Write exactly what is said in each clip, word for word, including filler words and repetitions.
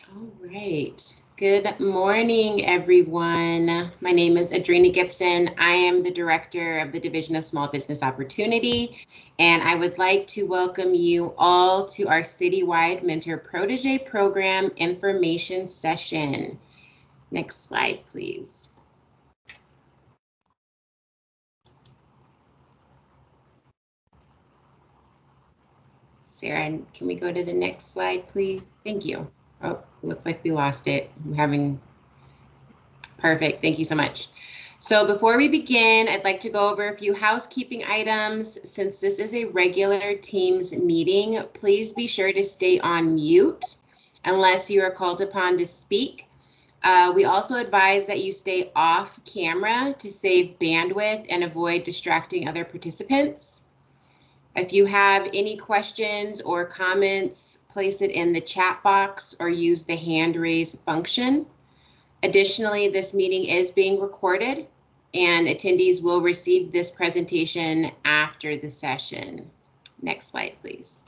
All right. Good morning, everyone. My name is Adrena Gibson. I am the Director of the Division of Small Business Opportunity, and I would like to welcome you all to our Citywide Mentor-Protégé Program information session. Next slide, please. Sarah, can we go to the next slide, please? Thank you. Oh, looks like we lost it. I'm having, perfect, thank you so much. So before we begin, I'd like to go over a few housekeeping items. Since this is a regular Teams meeting, please be sure to stay on mute unless you are called upon to speak. Uh, we also advise that you stay off camera to save bandwidth and avoid distracting other participants. If you have any questions or comments, place it in the chat box or use the hand raise function. Additionally, this meeting is being recorded and attendees will receive this presentation after the session. Next slide, please.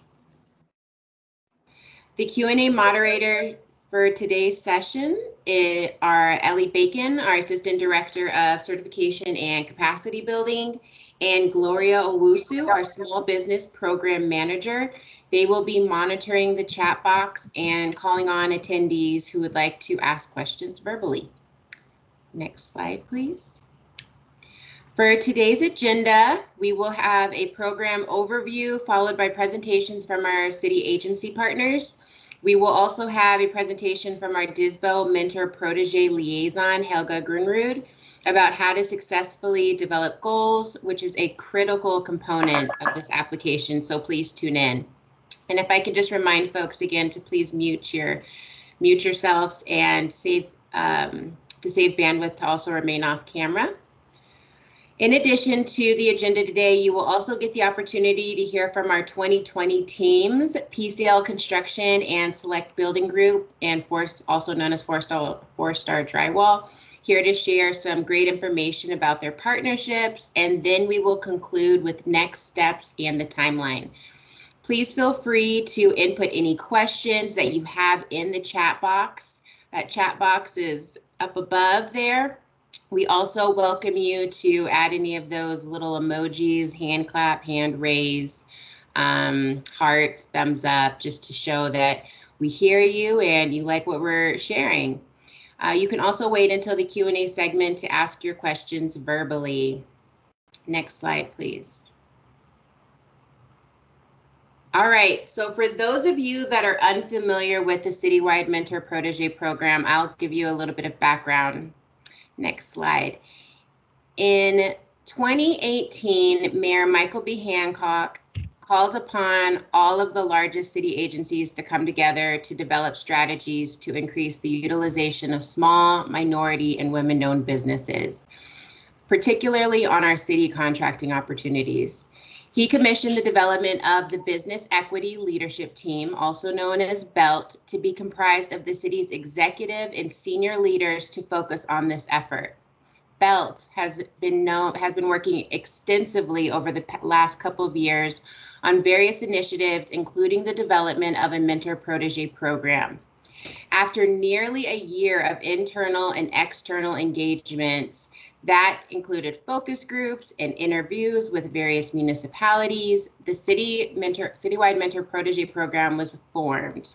The Q and A moderator for today's session is our Ellie Bacon, our Assistant Director of Certification and Capacity Building, and Gloria Owusu, our Small Business Program Manager. They will be monitoring the chat box and calling on attendees who would like to ask questions verbally. Next slide, please. For today's agenda, we will have a program overview followed by presentations from our city agency partners. We will also have a presentation from our D S B O Mentor-Protégé Liaison, Helga Grunrud, about how to successfully develop goals, which is a critical component of this application, so please tune in. And if I could just remind folks again to please mute your mute yourselves and save um, to save bandwidth to also remain off camera. In addition to the agenda today, you will also get the opportunity to hear from our twenty twenty teams, P C L Construction and Select Building Group, and Force, also known as Four Star, Four Star Drywall, here to share some great information about their partnerships, and then we will conclude with next steps and the timeline. Please feel free to input any questions that you have in the chat box. That chat box is up above there. We also welcome you to add any of those little emojis, hand clap, hand raise, um, hearts, thumbs up, just to show that we hear you and you like what we're sharing. Uh, you can also wait until the Q and A segment to ask your questions verbally. Next slide, please. All right, so for those of you that are unfamiliar with the Citywide Mentor-Protégé Program, I'll give you a little bit of background. Next slide. In twenty eighteen, Mayor Michael B. Hancock called upon all of the largest city agencies to come together to develop strategies to increase the utilization of small, minority, and women-owned businesses, particularly on our city contracting opportunities. He commissioned the development of the Business Equity Leadership Team, also known as BELT, to be comprised of the city's executive and senior leaders to focus on this effort. BELT has been known, has been working extensively over the last couple of years on various initiatives, including the development of a mentor-protégé program. After nearly a year of internal and external engagements, that included focus groups and interviews with various municipalities, the City Mentor, Citywide Mentor-Protégé Program was formed.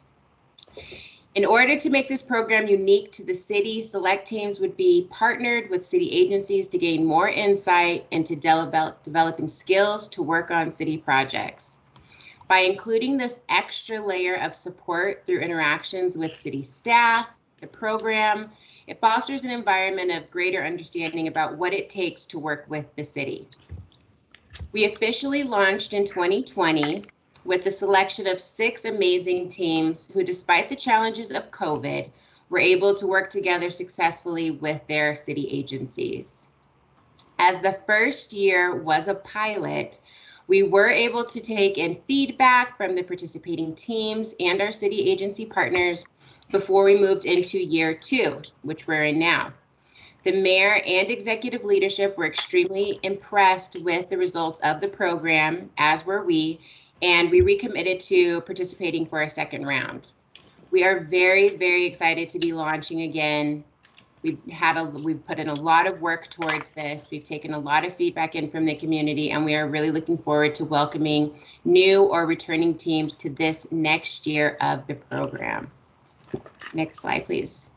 In order to make this program unique to the city, select teams would be partnered with city agencies to gain more insight into develop, developing skills to work on city projects. By including this extra layer of support through interactions with city staff, the program, it fosters an environment of greater understanding about what it takes to work with the city. We officially launched in twenty twenty with the selection of six amazing teams who, despite the challenges of COVID, were able to work together successfully with their city agencies. As the first year was a pilot, we were able to take in feedback from the participating teams and our city agency partners before we moved into year two, which we're in now. The mayor and executive leadership were extremely impressed with the results of the program, as were we, and we recommitted to participating for a second round. We are very, very excited to be launching again. We've had a, we've put in a lot of work towards this. We've taken a lot of feedback in from the community, and we are really looking forward to welcoming new or returning teams to this next year of the program. Next slide, please.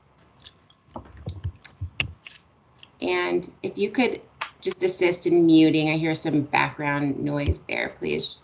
And if you could just assist in muting, I hear some background noise there, please.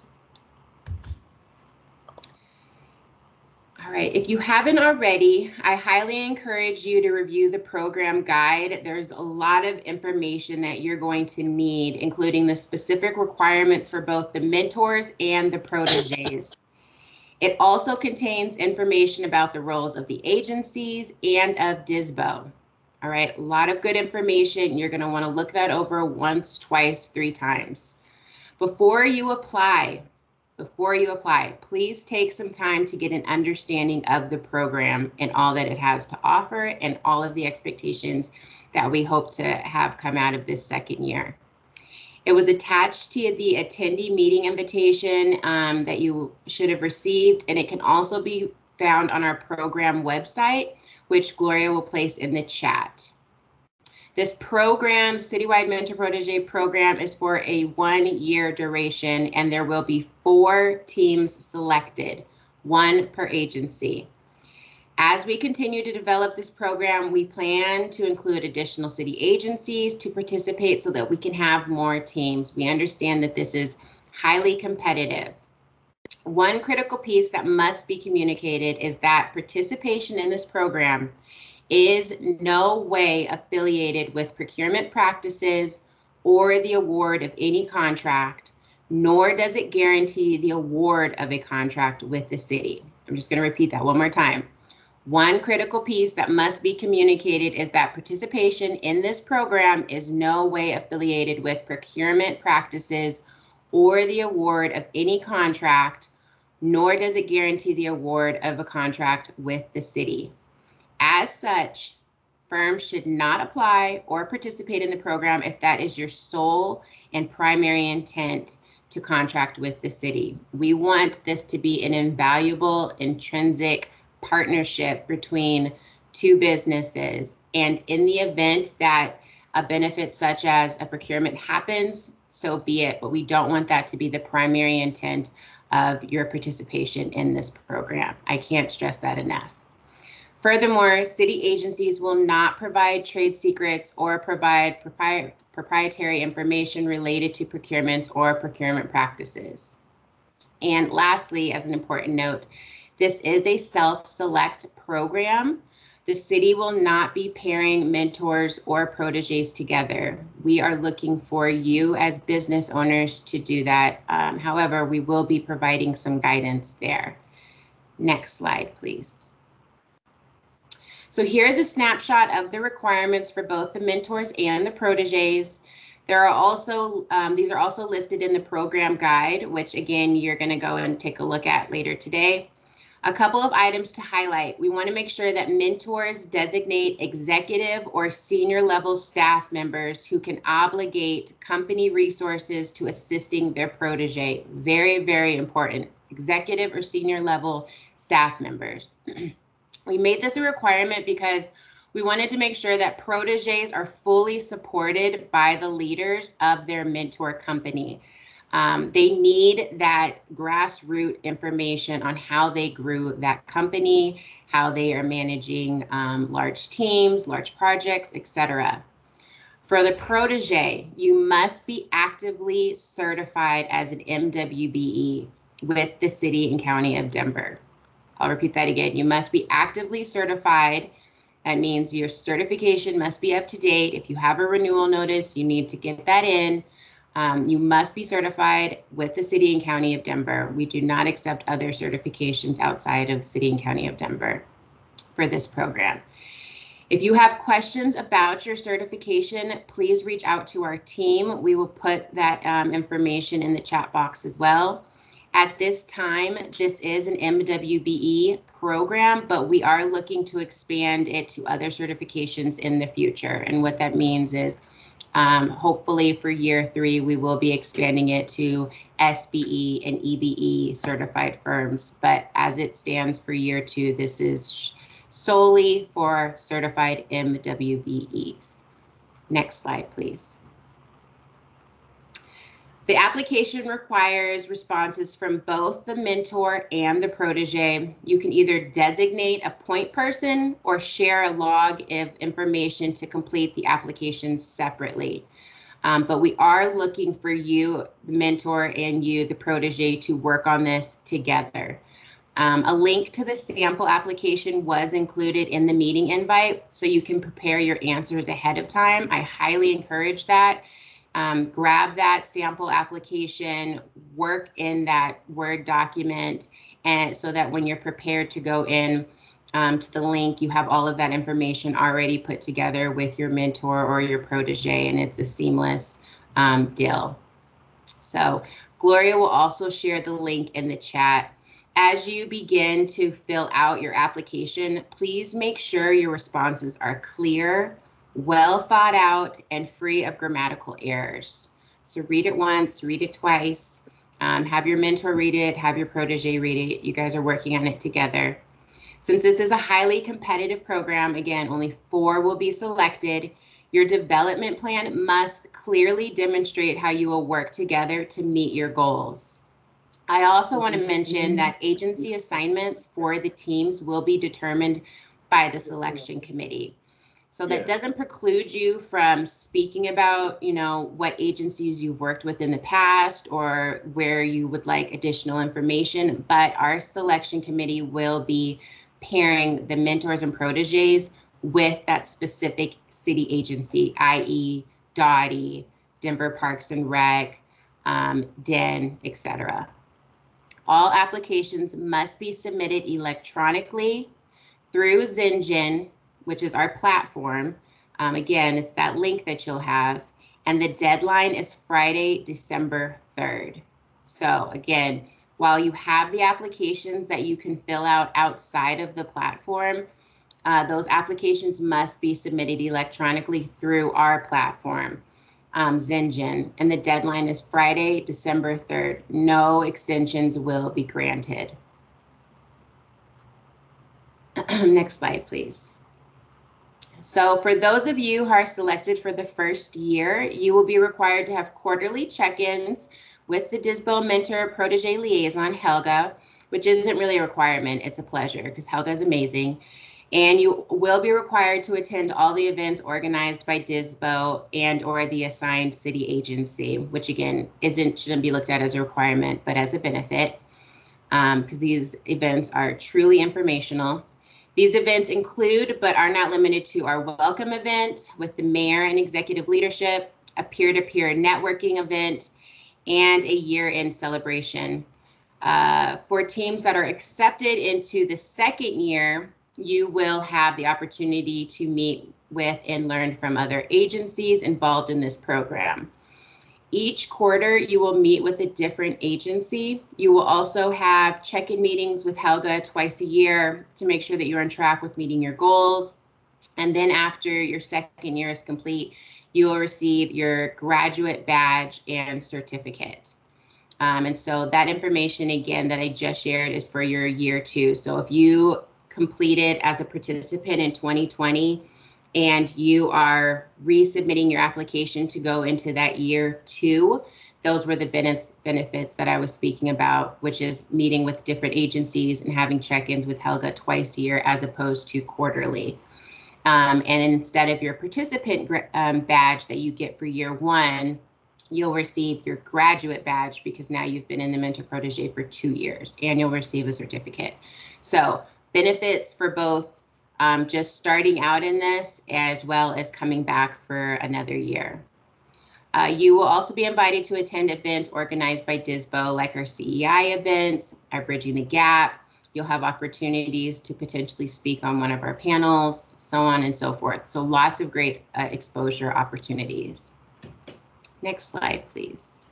All right, if you haven't already, I highly encourage you to review the program guide. There's a lot of information that you're going to need, including the specific requirements for both the mentors and the proteges. It also contains information about the roles of the agencies and of D S B O. All right, a lot of good information. You're going to want to look that over once, twice, three times. Before you apply, before you apply, please take some time to get an understanding of the program and all that it has to offer and all of the expectations that we hope to have come out of this second year. It was attached to the attendee meeting invitation um, that you should have received, and it can also be found on our program website, which Gloria will place in the chat. This program, Citywide Mentor-Protégé Program, is for a one-year duration, and there will be four teams selected, one per agency. As we continue to develop this program, we plan to include additional city agencies to participate so that we can have more teams. We understand that this is highly competitive. One critical piece that must be communicated is that participation in this program is no way affiliated with procurement practices or the award of any contract, nor does it guarantee the award of a contract with the city. I'm just going to repeat that one more time. One critical piece that must be communicated is that participation in this program is no way affiliated with procurement practices or the award of any contract, nor does it guarantee the award of a contract with the city. As such, firms should not apply or participate in the program if that is your sole and primary intent to contract with the city. We want this to be an invaluable, intrinsic partnership between two businesses. And in the event that a benefit such as a procurement happens, so be it, but we don't want that to be the primary intent of your participation in this program. I can't stress that enough. Furthermore, city agencies will not provide trade secrets or provide propri- proprietary information related to procurements or procurement practices. And lastly, as an important note, this is a self-select program. The city will not be pairing mentors or proteges together. We are looking for you as business owners to do that. Um, however, we will be providing some guidance there. Next slide, please. So here's a snapshot of the requirements for both the mentors and the proteges. There are also, um, these are also listed in the program guide, which again, you're gonna go and take a look at later today. A couple of items to highlight. We want to make sure that mentors designate executive or senior level staff members who can obligate company resources to assisting their protege. Very, very important. Executive or senior level staff members. We made this a requirement because we wanted to make sure that proteges are fully supported by the leaders of their mentor company. Um, they need that grassroots information on how they grew that company, how they are managing um, large teams, large projects, et cetera. For the protege, you must be actively certified as an M W B E with the City and County of Denver. I'll repeat that again. You must be actively certified. That means your certification must be up to date. If you have a renewal notice, you need to get that in. Um, you must be certified with the City and County of Denver. We do not accept other certifications outside of the City and County of Denver for this program. If you have questions about your certification, please reach out to our team. We will put that um, information in the chat box as well. At this time, this is an M W B E program, but we are looking to expand it to other certifications in the future. And what that means is Um, hopefully for year three, we will be expanding it to S B E and E B E certified firms. But as it stands for year two, this is solely for certified M W B Es. Next slide, please. The application requires responses from both the mentor and the protege. You can either designate a point person or share a log of information to complete the application separately. Um, but we are looking for you, the mentor, and you, the protege, to work on this together. Um, a link to the sample application was included in the meeting invite, so you can prepare your answers ahead of time. I highly encourage that. Um, grab that sample application, work in that Word document, and so that when you're prepared to go in um, to the link, you have all of that information already put together with your mentor or your protege, and it's a seamless um, deal. So Gloria will also share the link in the chat. As you begin to fill out your application, please make sure your responses are clear, well thought out, and free of grammatical errors. So read it once, read it twice, um, have your mentor read it, have your protege read it. You guys are working on it together. Since this is a highly competitive program, again, only four will be selected. Your development plan must clearly demonstrate how you will work together to meet your goals. I also want to mention that agency assignments for the teams will be determined by the selection committee. So that yeah. doesn't preclude you from speaking about, you know, what agencies you've worked with in the past or where you would like additional information, but our selection committee will be pairing the mentors and proteges with that specific city agency, that is. D O T I, Denver Parks and Rec, um, D E N, et cetera. All applications must be submitted electronically through Zengen, which is our platform. Um, again, it's that link that you'll have. And the deadline is Friday, December third. So again, while you have the applications that you can fill out outside of the platform, uh, those applications must be submitted electronically through our platform, um, Zengen. And the deadline is Friday, December third. No extensions will be granted. Next slide, please. So for those of you who are selected for the first year, you will be required to have quarterly check-ins with the D S B O Mentor Protege Liaison, Helga, which isn't really a requirement, it's a pleasure because Helga is amazing. And you will be required to attend all the events organized by D S B O and or the assigned city agency, which again, isn't shouldn't be looked at as a requirement, but as a benefit, because um, these events are truly informational. These events include, but are not limited to, our welcome event with the mayor and executive leadership, a peer-to-peer networking event, and a year-end celebration. Uh, for teams that are accepted into the second year, you will have the opportunity to meet with and learn from other agencies involved in this program. Each quarter, you will meet with a different agency. You will also have check-in meetings with Helga twice a year to make sure that you're on track with meeting your goals. And then after your second year is complete, you will receive your graduate badge and certificate. Um, and so that information, again, that I just shared is for your year two. So if you completed as a participant in twenty twenty, and you are resubmitting your application to go into that year two, those were the benefits that I was speaking about, which is meeting with different agencies and having check-ins with Helga twice a year as opposed to quarterly. Um, and instead of your participant um, badge that you get for year one, you'll receive your graduate badge because now you've been in the Mentor Protege for two years and you'll receive a certificate. So benefits for both Um, just starting out in this, as well as coming back for another year. Uh, you will also be invited to attend events organized by D S B O, like our C E I events, our Bridging the Gap. You'll have opportunities to potentially speak on one of our panels, so on and so forth. So lots of great uh, exposure opportunities. Next slide, please.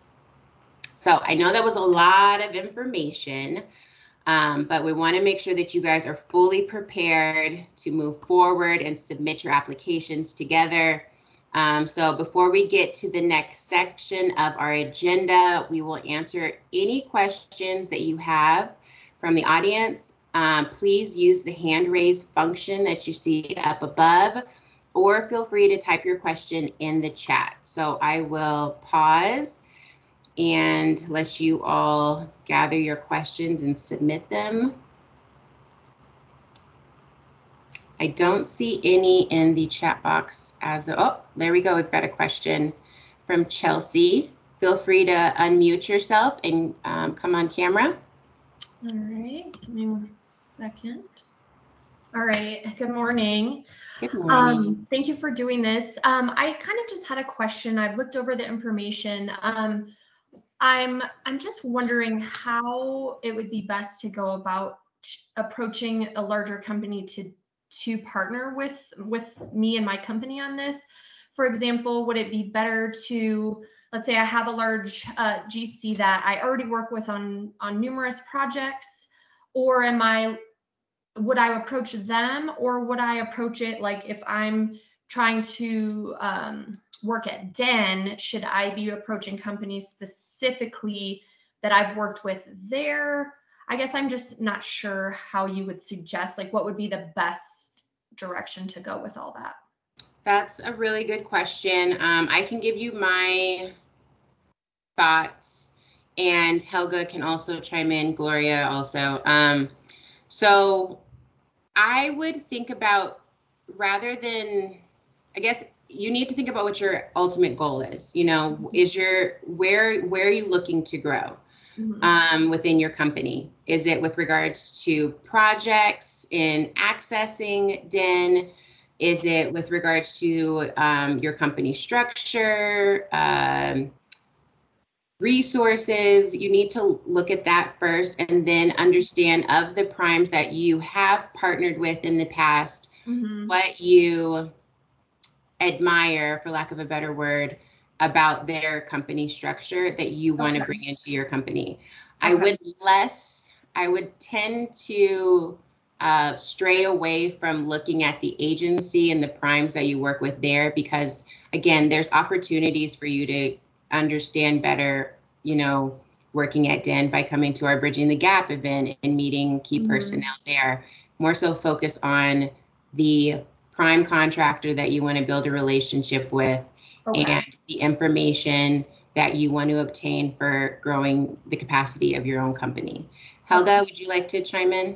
So I know that was a lot of information. Um, but we want to make sure that you guys are fully prepared to move forward and submit your applications together. Um, so before we get to the next section of our agenda, we will answer any questions that you have from the audience. Um, please use the hand raise function that you see up above, or feel free to type your question in the chat. So I will pause and let you all gather your questions and submit them. I don't see any in the chat box as of, oh, there we go. We've got a question from Chelsea. Feel free to unmute yourself and um, come on camera. All right, give me one second. All right, good morning. Good morning. Um, thank you for doing this. Um, I kind of just had a question. I've looked over the information. Um, I'm, I'm just wondering how it would be best to go about approaching a larger company to to partner with with me and my company on this. For example, would it be better to, let's say I have a large uh, G C that I already work with on on numerous projects, or am I would I approach them, or would I approach it like if I'm trying to um, work at D E N, should I be approaching companies specifically that I've worked with there? I guess I'm just not sure how you would suggest, like what would be the best direction to go with all that? That's a really good question. Um, I can give you my thoughts, and Helga can also chime in, Gloria also. Um, so I would think about, rather than, I guess you need to think about what your ultimate goal is. You know, is your, where, where are you looking to grow? Mm-hmm. um, within your company? Is it with regards to projects in accessing D E N? Is it with regards to um, your company structure, um, resources? You need to look at that first, and then understand, of the primes that you have partnered with in the past, mm-hmm. what you admire, for lack of a better word, about their company structure that you want to okay. bring into your company. Okay. I would less, I would tend to uh, stray away from looking at the agency and the primes that you work with there, because again, there's opportunities for you to understand better, you know, working at D E N by coming to our Bridging the Gap event and meeting key mm-hmm. personnel there. More so focus on the prime contractor that you want to build a relationship with, okay. and the information that you want to obtain for growing the capacity of your own company. Helga, would you like to chime in?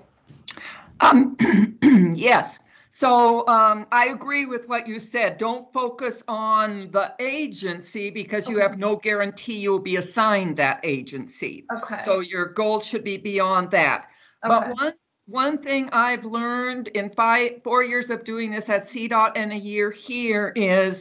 Um, yes. So um, I agree with what you said. Don't focus on the agency, because okay. you have no guarantee you'll be assigned that agency. Okay. So your goal should be beyond that. Okay. But one One thing I've learned in five, four years of doing this at C DOT and a year here is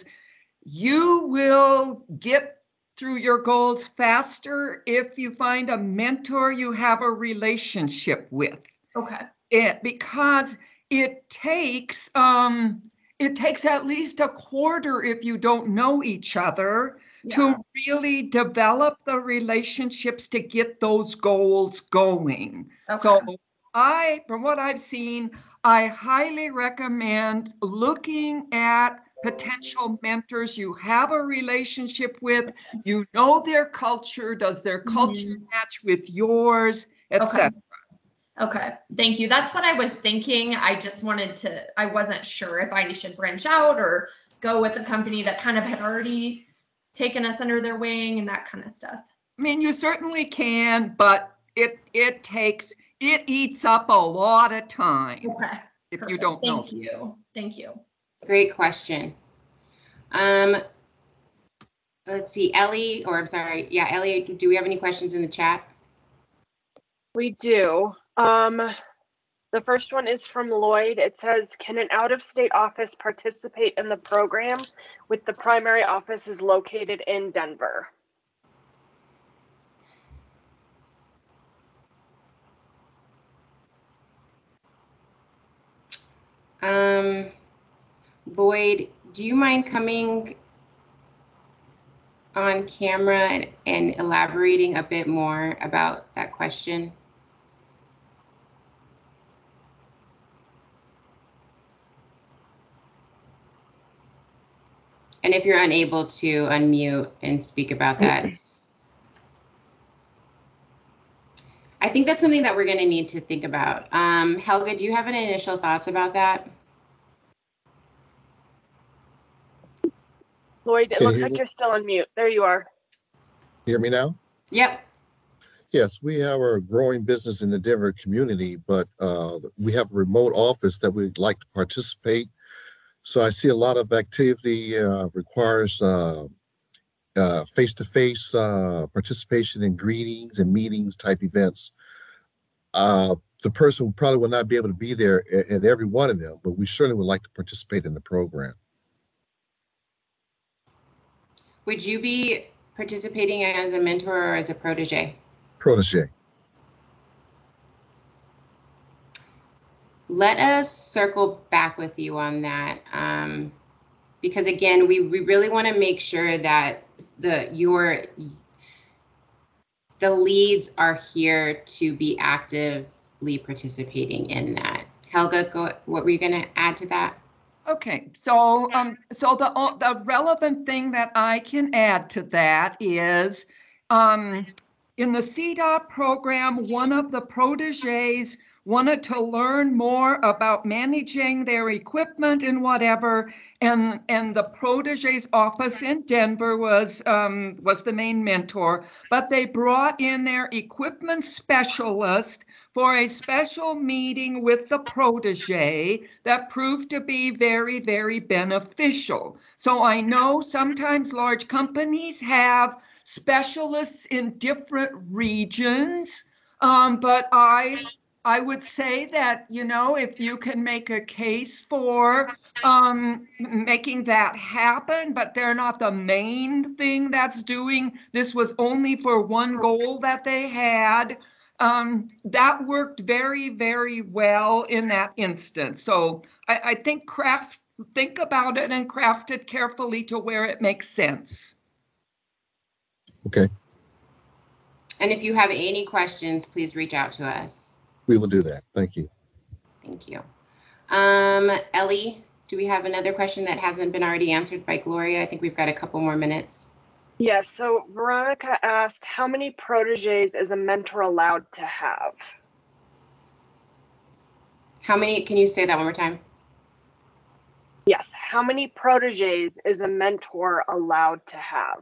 you will get through your goals faster if you find a mentor you have a relationship with. Okay. It, because it takes um, it takes at least a quarter, if you don't know each other, yeah. to really develop the relationships to get those goals going. Okay. So I, from what I've seen, I highly recommend looking at potential mentors you have a relationship with. You know their culture. Does their culture mm-hmm. match with yours, et cetera? Okay. Okay, thank you. That's what I was thinking. I just wanted to, I wasn't sure if I should branch out or go with a company that kind of had already taken us under their wing and that kind of stuff. I mean, you certainly can, but it it takes, it eats up a lot of time. Okay. If Perfect. you don't know. Thank you. Thank you. Great question. Um, let's see, Ellie, or I'm sorry, yeah, Ellie, do we have any questions in the chat? We do. Um, the first one is from Lloyd. It says, can an out-of-state office participate in the program with the primary office is located in Denver? Um, Lloyd, do you mind coming on camera and, and elaborating a bit more about that question? And if you're unable to unmute and speak about that, I think that's something that we're going to need to think about. Um, Helga, do you have any initial thoughts about that? Lloyd, it Can looks you like hear- you're still on mute. There you are. Hear me now? Yep. Yes, we have a growing business in the Denver community, but uh, we have a remote office that we'd like to participate. So I see a lot of activity uh, requires uh, uh, face-to-face uh, participation in greetings and meetings type events. Uh, the person probably will not be able to be there at, at every one of them, but we certainly would like to participate in the program. Would you be participating as a mentor or as a protege? Protege. Let us circle back with you on that. Um, because again, we, we really want to make sure that the your the leads are here to be actively participating in that. Helga, go, what were you going to add to that? Okay, so um, so the the relevant thing that I can add to that is, um, in the C D O T program, one of the proteges wanted to learn more about managing their equipment and whatever, and and the protege's office in Denver was um, was the main mentor, but they brought in their equipment specialist for a special meeting with the protege that proved to be very, very beneficial. So I know sometimes large companies have specialists in different regions, um, but I I would say that, you know, if you can make a case for um, making that happen, but they're not the main thing that's doing, this was only for one goal that they had. Um, that worked very, very well in that instance. So I, I think craft, think about it and craft it carefully to where it makes sense. Okay. And if you have any questions, please reach out to us. We will do that. Thank you. Thank you. Um, Ellie, do we have another question that hasn't been already answered by Gloria? I think we've got a couple more minutes. Yes, so Veronica asked, how many proteges is a mentor allowed to have? How many, can you say that one more time? Yes, how many proteges is a mentor allowed to have?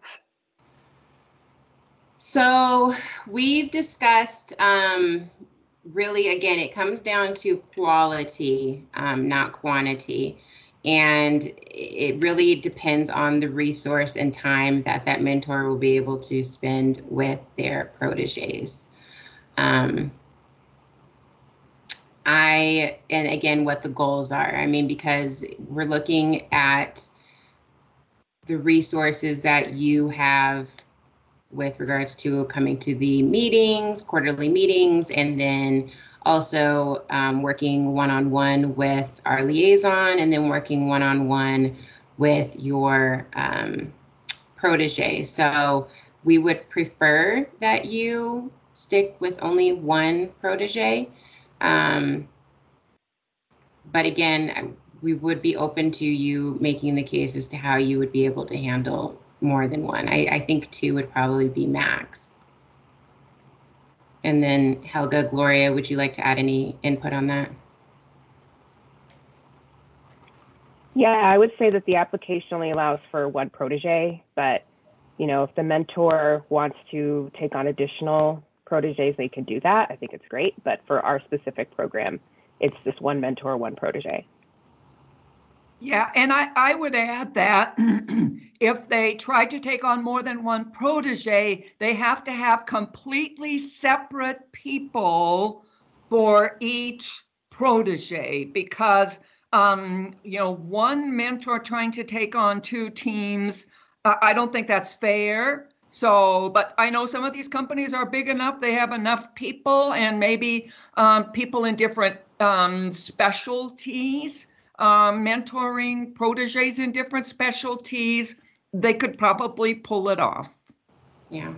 So we've discussed, um, really, again, it comes down to quality, um, not quantity. And it really depends on the resource and time that that mentor will be able to spend with their proteges. Um, I, and again, what the goals are. I mean, because we're looking at the resources that you have with regards to coming to the meetings, quarterly meetings, and then also um, working one-on-one with our liaison, and then working one-on-one with your um, protege. So we would prefer that you stick with only one protege. Um, but again, we would be open to you making the case as to how you would be able to handle more than one. I, I think two would probably be max. And then Helga, Gloria, would you like to add any input on that? Yeah, I would say that the application only allows for one protege, but you know, if the mentor wants to take on additional proteges, they can do that. I think it's great, but for our specific program, it's just one mentor, one protege. Yeah, and I, I would add that if they try to take on more than one protege, they have to have completely separate people for each protege, because um, you know, one mentor trying to take on two teams, uh, I don't think that's fair. So, but I know some of these companies are big enough, they have enough people, and maybe um, people in different um, specialties. Um, mentoring proteges in different specialties, they could probably pull it off. Yeah.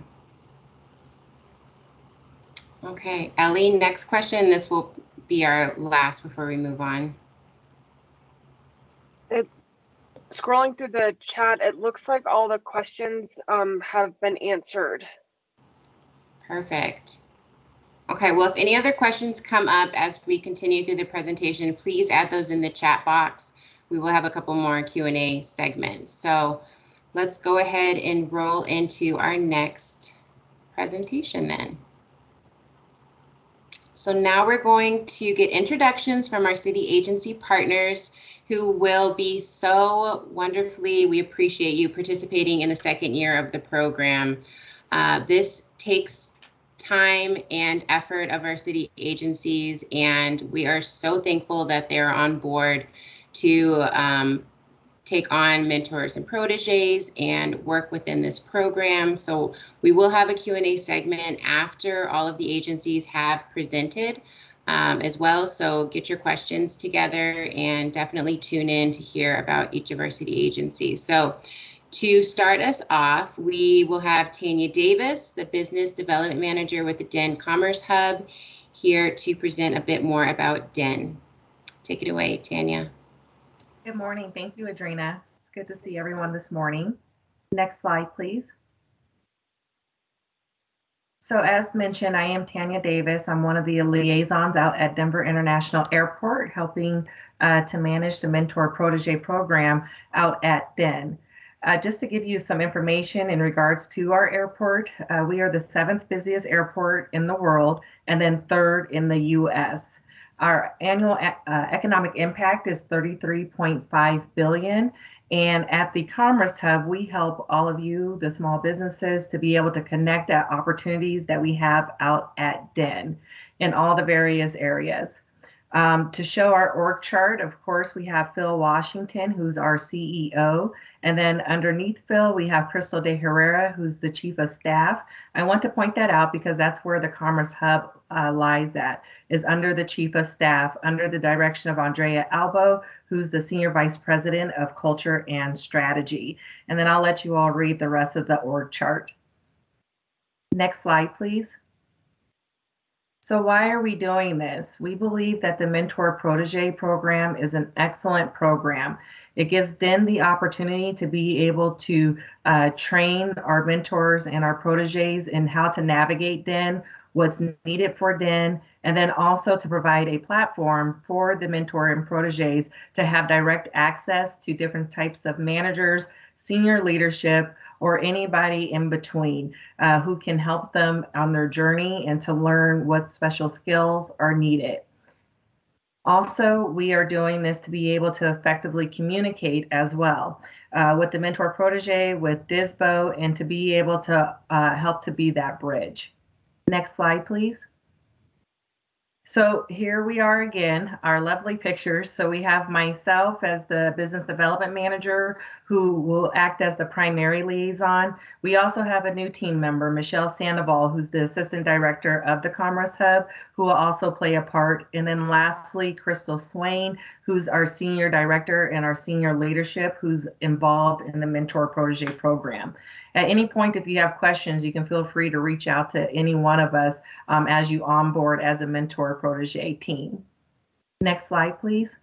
Okay, Ellie, next question. This will be our last before we move on. It, scrolling through the chat, it looks like all the questions um, have been answered. Perfect. Okay, well, if any other questions come up as we continue through the presentation, please add those in the chat box. We will have a couple more Q and A segments. So let's go ahead and roll into our next presentation then. So now we're going to get introductions from our city agency partners who will be so wonderfully, we appreciate you participating in the second year of the program. Uh, this takes time and effort of our city agencies, and we are so thankful that they're on board to um, take on mentors and proteges and work within this program. So we will have a Q and A segment after all of the agencies have presented um, as well. So get your questions together and definitely tune in to hear about each of our city agencies. So to start us off, we will have Tanya Davis, the Business Development Manager with the D E N Commerce Hub, here to present a bit more about D E N. Take it away, Tanya. Good morning. Thank you, Adrena. It's good to see everyone this morning. Next slide, please. So as mentioned, I am Tanya Davis. I'm one of the liaisons out at Denver International Airport, helping uh, to manage the Mentor-Protégé Program out at D E N. Uh, just to give you some information in regards to our airport, uh, we are the seventh busiest airport in the world and then third in the U S Our annual uh, economic impact is thirty-three point five billion dollars. And at the Commerce Hub, we help all of you, the small businesses, to be able to connect at opportunities that we have out at D E N in all the various areas. Um, to show our org chart, of course, we have Phil Washington, who's our C E O. And then underneath Phil, we have Crystal De Herrera, who's the Chief of Staff. I want to point that out because that's where the Commerce Hub uh, lies at, is under the Chief of Staff, under the direction of Andrea Albo, who's the Senior Vice President of Culture and Strategy. And then I'll let you all read the rest of the org chart. Next slide, please. So why are we doing this? We believe that the Mentor-Protégé program is an excellent program. It gives D E N the opportunity to be able to uh, train our mentors and our protégés in how to navigate D E N, what's needed for D E N, and then also to provide a platform for the mentor and protégés to have direct access to different types of managers, senior leadership, or anybody in between uh, who can help them on their journey and to learn what special skills are needed. Also, we are doing this to be able to effectively communicate as well uh, with the mentor protégé, with D S B O, and to be able to uh, help to be that bridge. Next slide, please. So here we are again, our lovely pictures. So we have myself as the business development manager who will act as the primary liaison. We also have a new team member, Michelle Sandoval, who's the assistant director of the Commerce Hub, who will also play a part. And then lastly, Crystal Swain, who's our senior director and our senior leadership, who's involved in the Mentor-Protégé program. At any point, if you have questions, you can feel free to reach out to any one of us um, as you onboard as a Mentor-Protégé team. Next slide, please.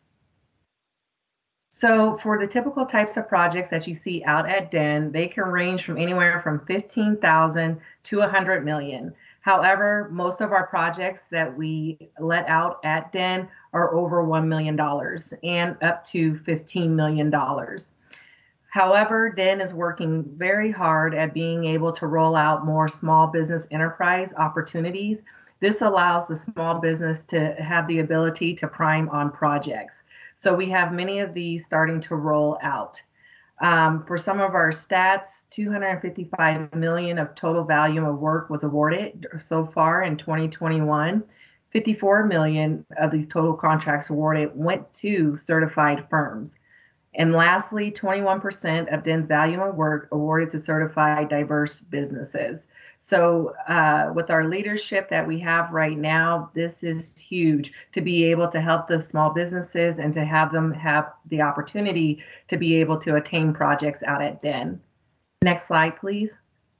So for the typical types of projects that you see out at D E N, they can range from anywhere from fifteen thousand to one hundred million. However, most of our projects that we let out at D E N are over one million dollars and up to fifteen million dollars. However, D E N is working very hard at being able to roll out more small business enterprise opportunities. This allows the small business to have the ability to prime on projects. So we have many of these starting to roll out. Um, for some of our stats, two hundred fifty-five million of total volume of work was awarded so far in twenty twenty-one. fifty-four million of these total contracts awarded went to certified firms. And lastly, twenty-one percent of D E N's volume of work awarded to certified diverse businesses. So uh, with our leadership that we have right now, this is huge to be able to help the small businesses and to have them have the opportunity to be able to attain projects out at D E N. Next slide, please.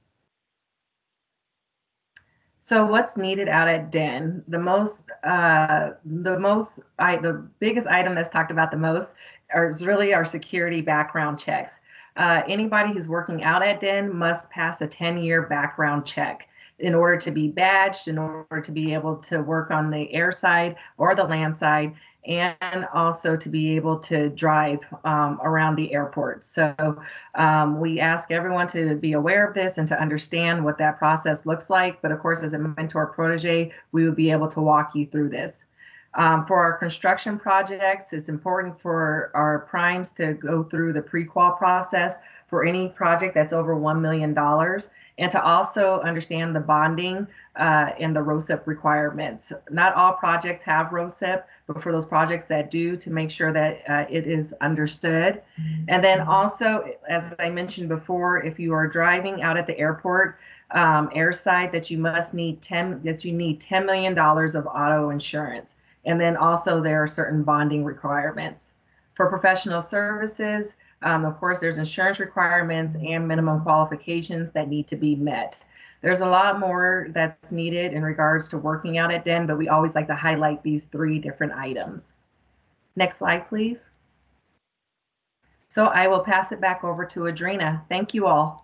So what's needed out at D E N? The most, uh, the most, I, the biggest item that's talked about the most or it's really our security background checks. Uh, anybody who's working out at D E N must pass a ten year background check in order to be badged, in order to be able to work on the air side or the land side, and also to be able to drive um, around the airport. So um, we ask everyone to be aware of this and to understand what that process looks like. But of course, as a mentor protege, we would be able to walk you through this. Um, for our construction projects, it's important for our primes to go through the pre-qual process for any project that's over one million dollars, and to also understand the bonding uh, and the R O S I P requirements. Not all projects have R O S I P, but for those projects that do, to make sure that uh, it is understood. And then also, as I mentioned before, if you are driving out at the airport, um, airside, that you must need ten, that you need ten million dollars of auto insurance. And then also there are certain bonding requirements. For professional services, um, of course, there's insurance requirements and minimum qualifications that need to be met. There's a lot more that's needed in regards to working out at D E N, but we always like to highlight these three different items. Next slide, please. So I will pass it back over to Adrena. Thank you all.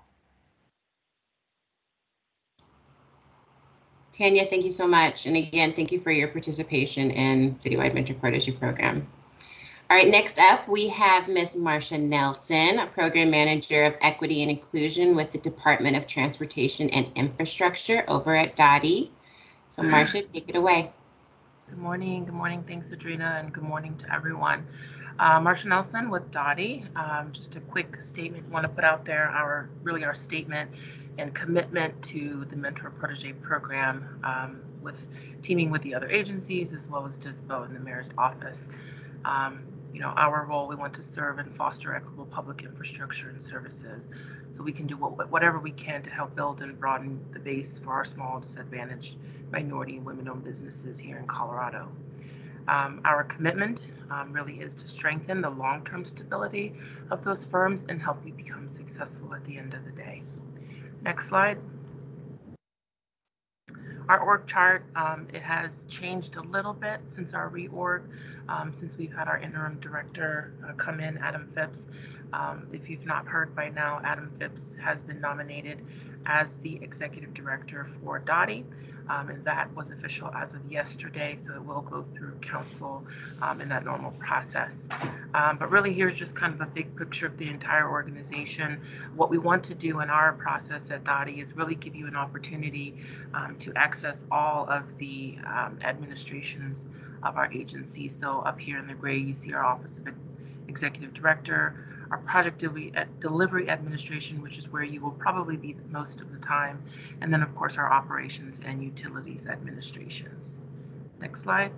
Tanya, thank you so much. And again, thank you for your participation in Citywide Mentor-Protégé Program. All right, next up, we have Miz Marcia Nelson, a Program Manager of Equity and Inclusion with the Department of Transportation and Infrastructure over at D O T I. So Marcia, take it away. Good morning, good morning. Thanks, Adrena, and good morning to everyone. Uh, Marcia Nelson with D O T I. Um, just a quick statement we want to put out there, our really our statement and commitment to the Mentor-Protégé Program um, with teaming with the other agencies as well as D S B O and the Mayor's Office. Um, you know, our role, we want to serve and foster equitable public infrastructure and services so we can do what, whatever we can to help build and broaden the base for our small disadvantaged minority and women-owned businesses here in Colorado. Um, our commitment um, really is to strengthen the long-term stability of those firms and help you become successful at the end of the day. Next slide. Our org chart, um, it has changed a little bit since our reorg, um, since we've had our interim director uh, come in, Adam Phipps. Um, if you've not heard by now, Adam Phipps has been nominated as the executive director for D O T I, um, and that was official as of yesterday, so it will go through council um, in that normal process. Um, but really, here's just kind of a big picture of the entire organization. What we want to do in our process at D O T I is really give you an opportunity um, to access all of the um, administrations of our agency. So up here in the gray, you see our Office of Executive Director, our Project Delivery Administration, which is where you will probably be most of the time, and then of course our Operations and Utilities Administrations. Next slide.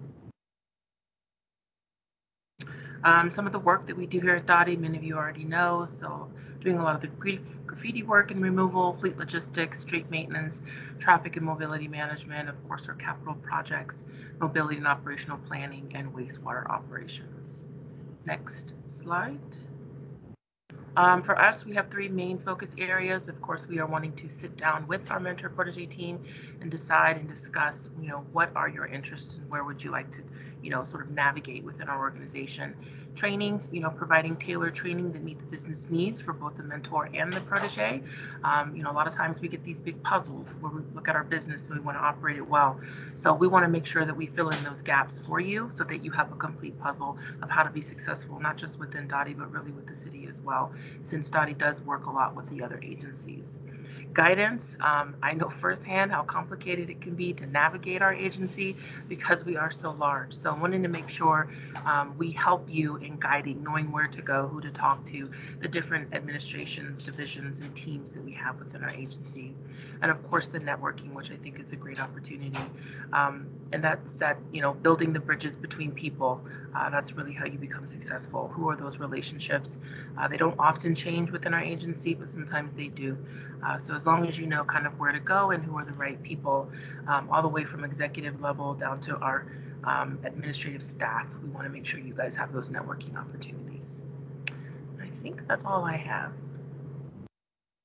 Um, some of the work that we do here at D O T I, many of you already know, so doing a lot of the graffiti work and removal, fleet logistics, street maintenance, traffic and mobility management, of course our capital projects, mobility and operational planning, and wastewater operations. Next slide. Um, for us, we have three main focus areas. Of course, we are wanting to sit down with our mentor protege team and decide and discuss, you know, what are your interests and where would you like to, you know, sort of navigate within our organization. Training, you know, providing tailored training that meet the business needs for both the mentor and the protege. Um, you know, a lot of times we get these big puzzles where we look at our business and we want to operate it well. So we want to make sure that we fill in those gaps for you so that you have a complete puzzle of how to be successful, not just within D O T I, but really with the city as well, since D O T I does work a lot with the other agencies. Guidance, um, I know firsthand how complicated it can be to navigate our agency because we are so large. So I'm wanting to make sure um, we help you in guiding, knowing where to go, who to talk to, the different administrations, divisions, and teams that we have within our agency. And of course, the networking, which I think is a great opportunity. Um, and that's that, you know, building the bridges between people. Uh, that's really how you become successful. Who are those relationships? Uh, they don't often change within our agency, but sometimes they do. Uh, so as long as you know kind of where to go and who are the right people, um, all the way from executive level down to our um, administrative staff, we want to make sure you guys have those networking opportunities. I think that's all I have.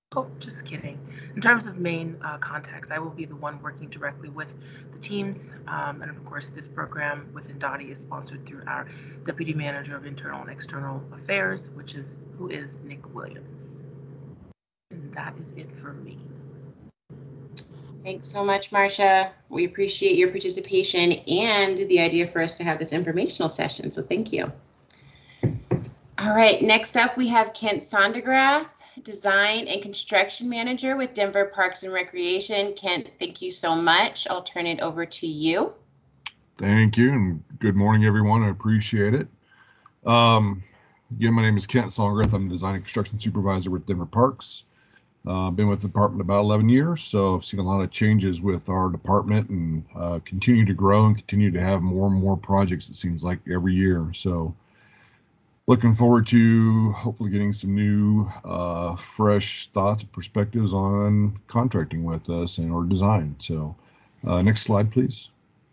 Oh, just kidding. In terms of main uh, contacts, I will be the one working directly with the teams. Um, and of course, this program within D O T I is sponsored through our Deputy Manager of Internal and External Affairs, which is who is Nick Williams. And that is it for me. Thanks so much, Marcia. We appreciate your participation and the idea for us to have this informational session, so thank you. All right, next up we have Kent Sondergrath, Design and Construction Manager with Denver Parks and Recreation. Kent, thank you so much. I'll turn it over to you. Thank you, and good morning, everyone. I appreciate it. Um, again, my name is Kent Sondergrath. I'm a Design and Construction Supervisor with Denver Parks. I've uh, been with the department about eleven years, so I've seen a lot of changes with our department and uh, continue to grow and continue to have more and more projects, it seems like, every year. So looking forward to hopefully getting some new, uh, fresh thoughts and perspectives on contracting with us and our design. So uh, next slide, please.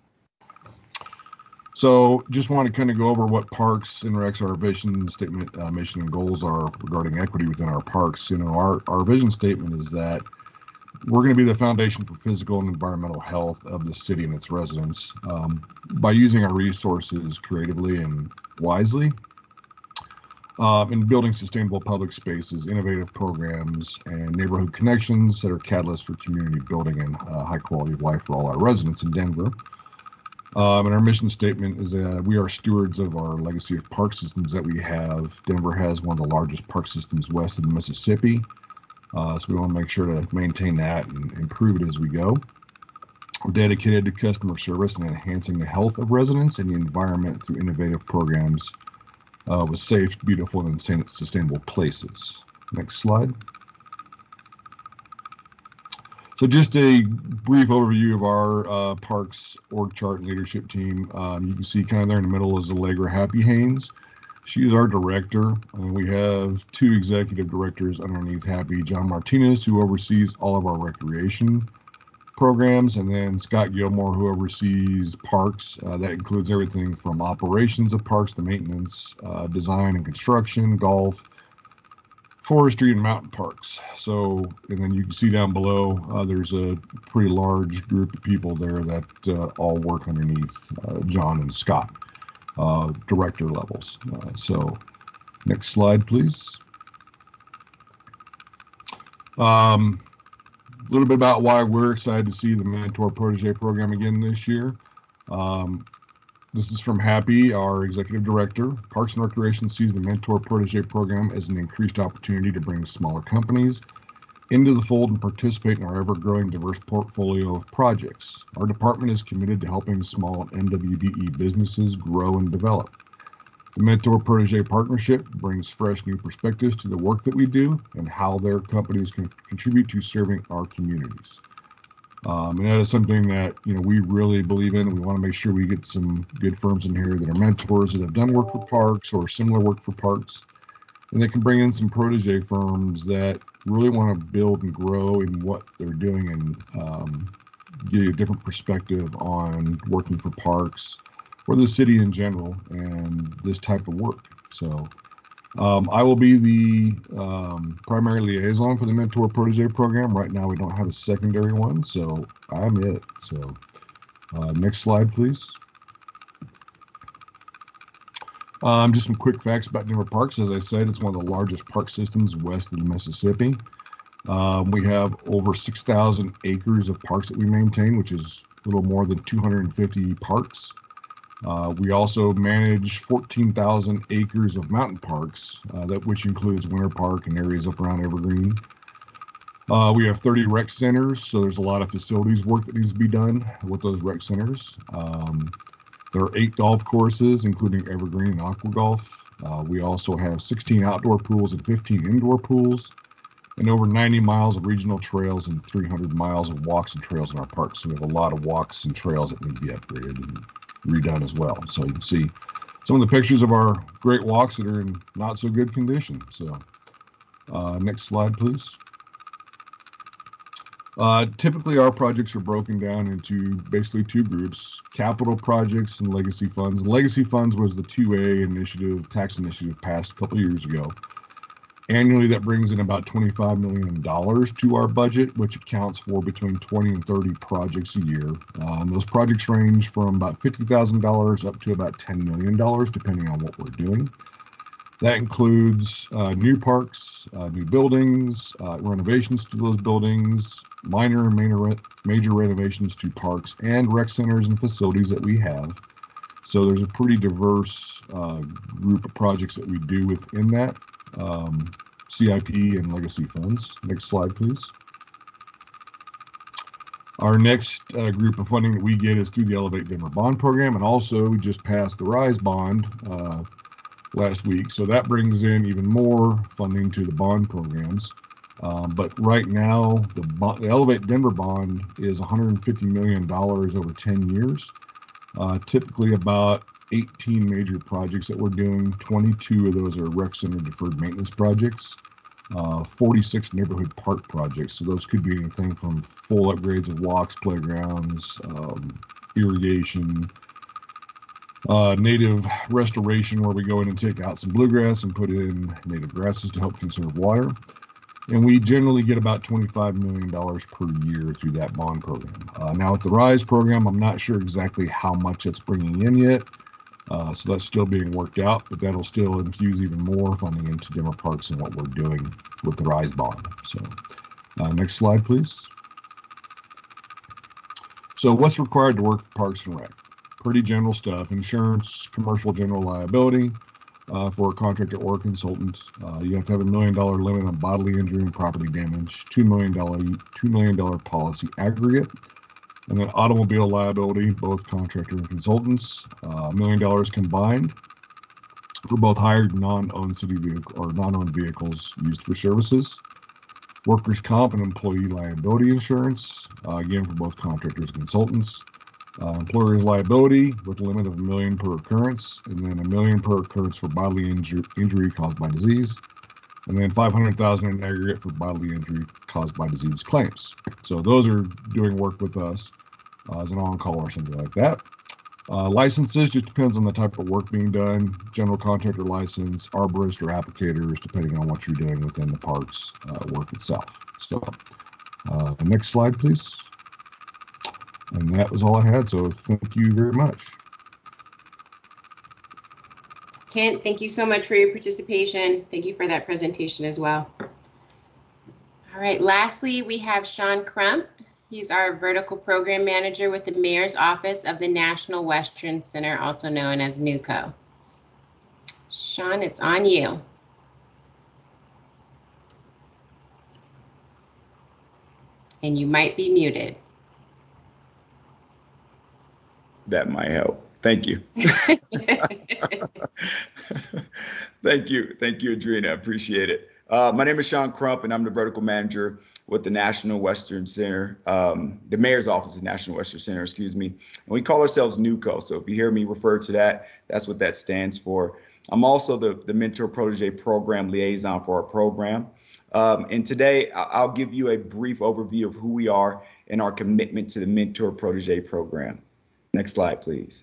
So just want to kind of go over what Parks and Recs, our vision statement, uh, mission, and goals are regarding equity within our parks. You know, our, our vision statement is that we're going to be the foundation for physical and environmental health of the city and its residents um, by using our resources creatively and wisely, uh, and building sustainable public spaces, innovative programs, and neighborhood connections that are catalysts for community building and uh, high quality of life for all our residents in Denver. Um, and our mission statement is that we are stewards of our legacy of park systems that we have. Denver has one of the largest park systems west of the Mississippi. Uh, so we want to make sure to maintain that and improve it as we go. We're dedicated to customer service and enhancing the health of residents and the environment through innovative programs uh, with safe, beautiful, and sustainable places. Next slide. So just a brief overview of our uh, parks org chart and leadership team. Um, you can see kind of there in the middle is Allegra Happy Haynes. She is our director. Uh, we have two executive directors underneath Happy, John Martinez, who oversees all of our recreation programs, and then Scott Gilmore, who oversees parks. Uh, that includes everything from operations of parks to maintenance, uh, design and construction, golf, forestry, and mountain parks. So, and then you can see down below, uh, there's a pretty large group of people there that uh, all work underneath uh, John and Scott, uh, director levels. Uh, so, next slide, please. Um, a little bit about why we're excited to see the Mentor-Protégé Program again this year. Um, This is from Happy, our executive director. Parks and Recreation sees the Mentor-Protégé Program as an increased opportunity to bring smaller companies into the fold and participate in our ever-growing diverse portfolio of projects. Our department is committed to helping small N W B E businesses grow and develop. The Mentor-Protégé Partnership brings fresh new perspectives to the work that we do and how their companies can contribute to serving our communities. Um, and that is something that, you know, we really believe in. We want to make sure we get some good firms in here that are mentors that have done work for parks or similar work for parks. And they can bring in some protege firms that really want to build and grow in what they're doing and um, give you a different perspective on working for parks or the city in general and this type of work. So Um, I will be the um, primary liaison for the Mentor-Protégé Program. Right now, we don't have a secondary one, so I'm it. So uh, next slide, please. Um, just some quick facts about Denver Parks. As I said, it's one of the largest park systems west of the Mississippi. Um, we have over six thousand acres of parks that we maintain, which is a little more than two hundred fifty parks. Uh, we also manage fourteen thousand acres of mountain parks, uh, that which includes Winter Park and areas up around Evergreen. Uh, we have thirty rec centers, so there's a lot of facilities work that needs to be done with those rec centers. Um, there are eight golf courses, including Evergreen and Aqua Golf. Uh, we also have sixteen outdoor pools and fifteen indoor pools, and over ninety miles of regional trails and three hundred miles of walks and trails in our parks. So we have a lot of walks and trails that need to be upgraded and redone as well. So you can see some of the pictures of our great walks that are in not so good condition. So uh, next slide, please. Uh, typically our projects are broken down into basically two groups: capital projects and legacy funds. Legacy funds was the two A initiative, tax initiative passed a couple years ago. Annually, that brings in about twenty-five million dollars to our budget, which accounts for between twenty and thirty projects a year. Uh, and those projects range from about fifty thousand dollars up to about ten million dollars, depending on what we're doing. That includes uh, new parks, uh, new buildings, uh, renovations to those buildings, minor and major, major renovations to parks and rec centers and facilities that we have. So there's a pretty diverse uh, group of projects that we do within that. Um, C I P and legacy funds. Next slide, please. Our next uh, group of funding that we get is through the Elevate Denver Bond Program, and also we just passed the RISE bond uh, last week, so that brings in even more funding to the bond programs. Um, but right now, the, bond, the Elevate Denver bond is one hundred fifty million dollars over ten years. Uh, typically about eighteen major projects that we're doing. twenty-two of those are rec center deferred maintenance projects, uh, forty-six neighborhood park projects. So those could be anything from full upgrades of walks, playgrounds, um, irrigation, uh, native restoration, where we go in and take out some bluegrass and put in native grasses to help conserve water. And we generally get about twenty-five million dollars per year through that bond program. Uh, now with the RISE program, I'm not sure exactly how much it's bringing in yet. Uh, so that's still being worked out, but that'll still infuse even more funding into Denver Parks and what we're doing with the RISE bond. So uh, next slide, please. So what's required to work for Parks and Rec? Pretty general stuff: insurance, commercial general liability uh, for a contractor or consultant. Uh, you have to have a million dollar limit on bodily injury and property damage, two million dollar two million dollar policy aggregate. And then automobile liability, both contractor and consultants, a uh, million dollars combined for both hired and non-owned city vehicle or non-owned vehicles used for services. Workers' comp and employee liability insurance, uh, again for both contractors and consultants. Uh, employer's liability with a limit of a million per occurrence, and then a million per occurrence for bodily injury, injury caused by disease, and then five hundred thousand in aggregate for bodily injury caused by disease claims. So those are doing work with us uh, as an on-call or something like that. Uh, licenses just depends on the type of work being done. General contractor license, arborist, or applicators, depending on what you're doing within the parks uh, work itself. So uh, next slide, please. And that was all I had. So thank you very much. Kent, thank you so much for your participation. Thank you for that presentation as well. All right, lastly, we have Sean Crump. He's our Vertical Program Manager with the Mayor's Office of the National Western Center, also known as N W C O. Sean, it's on you. And you might be muted. That might help. Thank you. Thank you. Thank you, Adrina. I appreciate it. Uh, my name is Sean Crump, and I'm the Vertical Manager with the National Western Center, um, the Mayor's Office of National Western Center, excuse me. And we call ourselves N W C O. So if you hear me refer to that, that's what that stands for. I'm also the, the Mentor-Protégé Program Liaison for our program. Um, and today I'll give you a brief overview of who we are and our commitment to the Mentor-Protégé Program. Next slide, please.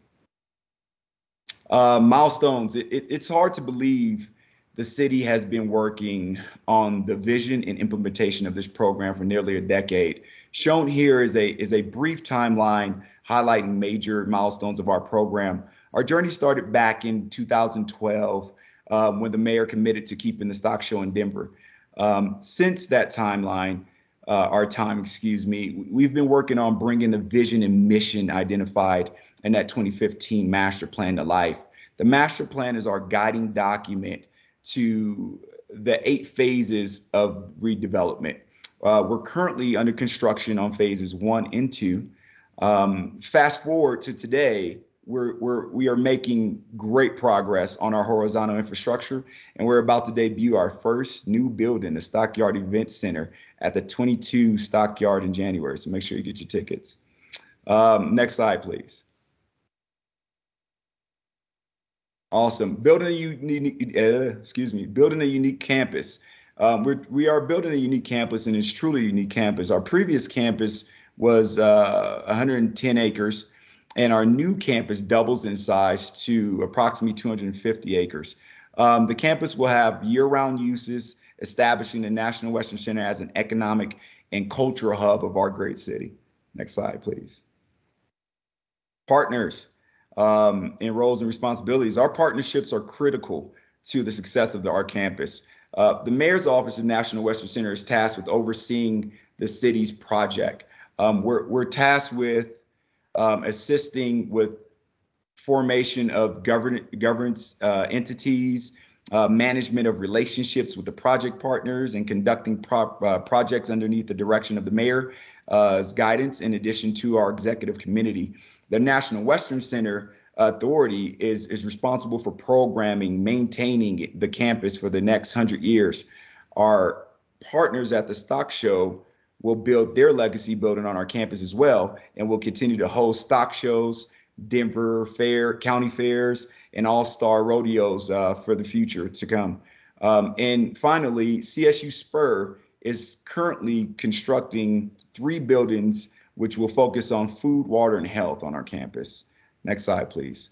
Uh, milestones. It, it, it's hard to believe the city has been working on the vision and implementation of this program for nearly a decade. Shown here is a, is a brief timeline highlighting major milestones of our program. Our journey started back in two thousand twelve um, when the mayor committed to keeping the stock show in Denver. Um, since that timeline, uh, our time, excuse me, we've been working on bringing the vision and mission identified in that twenty fifteen master plan to life. The master plan is our guiding document to the eight phases of redevelopment. Uh, we're currently under construction on phases one and two. Um, fast forward to today, we're, we're, we are making great progress on our horizontal infrastructure, and we're about to debut our first new building, the Stockyard Event Center, at the twenty-two Stockyard in January. So make sure you get your tickets. Um, next slide, please. Awesome. Building a unique, uh, excuse me, building a unique campus. Um, we're, we are building a unique campus, and it's truly a unique campus. Our previous campus was uh, one hundred ten acres, and our new campus doubles in size to approximately two hundred fifty acres. Um, the campus will have year-round uses, establishing the National Western Center as an economic and cultural hub of our great city. Next slide, please. Partners um, and roles and responsibilities. Our partnerships are critical to the success of the, our campus. Uh, the Mayor's Office of National Western Center is tasked with overseeing the city's project. Um, we're, we're tasked with um, assisting with formation of govern governance uh, entities, uh, management of relationships with the project partners, and conducting pro uh, projects underneath the direction of the mayor's uh, guidance, in addition to our executive committee. The National Western Center Authority is, is responsible for programming, maintaining the campus for the next hundred years. Our partners at the stock show will build their legacy building on our campus as well, and will continue to host stock shows, Denver Fair, county fairs, and all-star rodeos uh, for the future to come. Um, and finally, C S U Spur is currently constructing three buildings which will focus on food, water, and health on our campus. Next slide, please.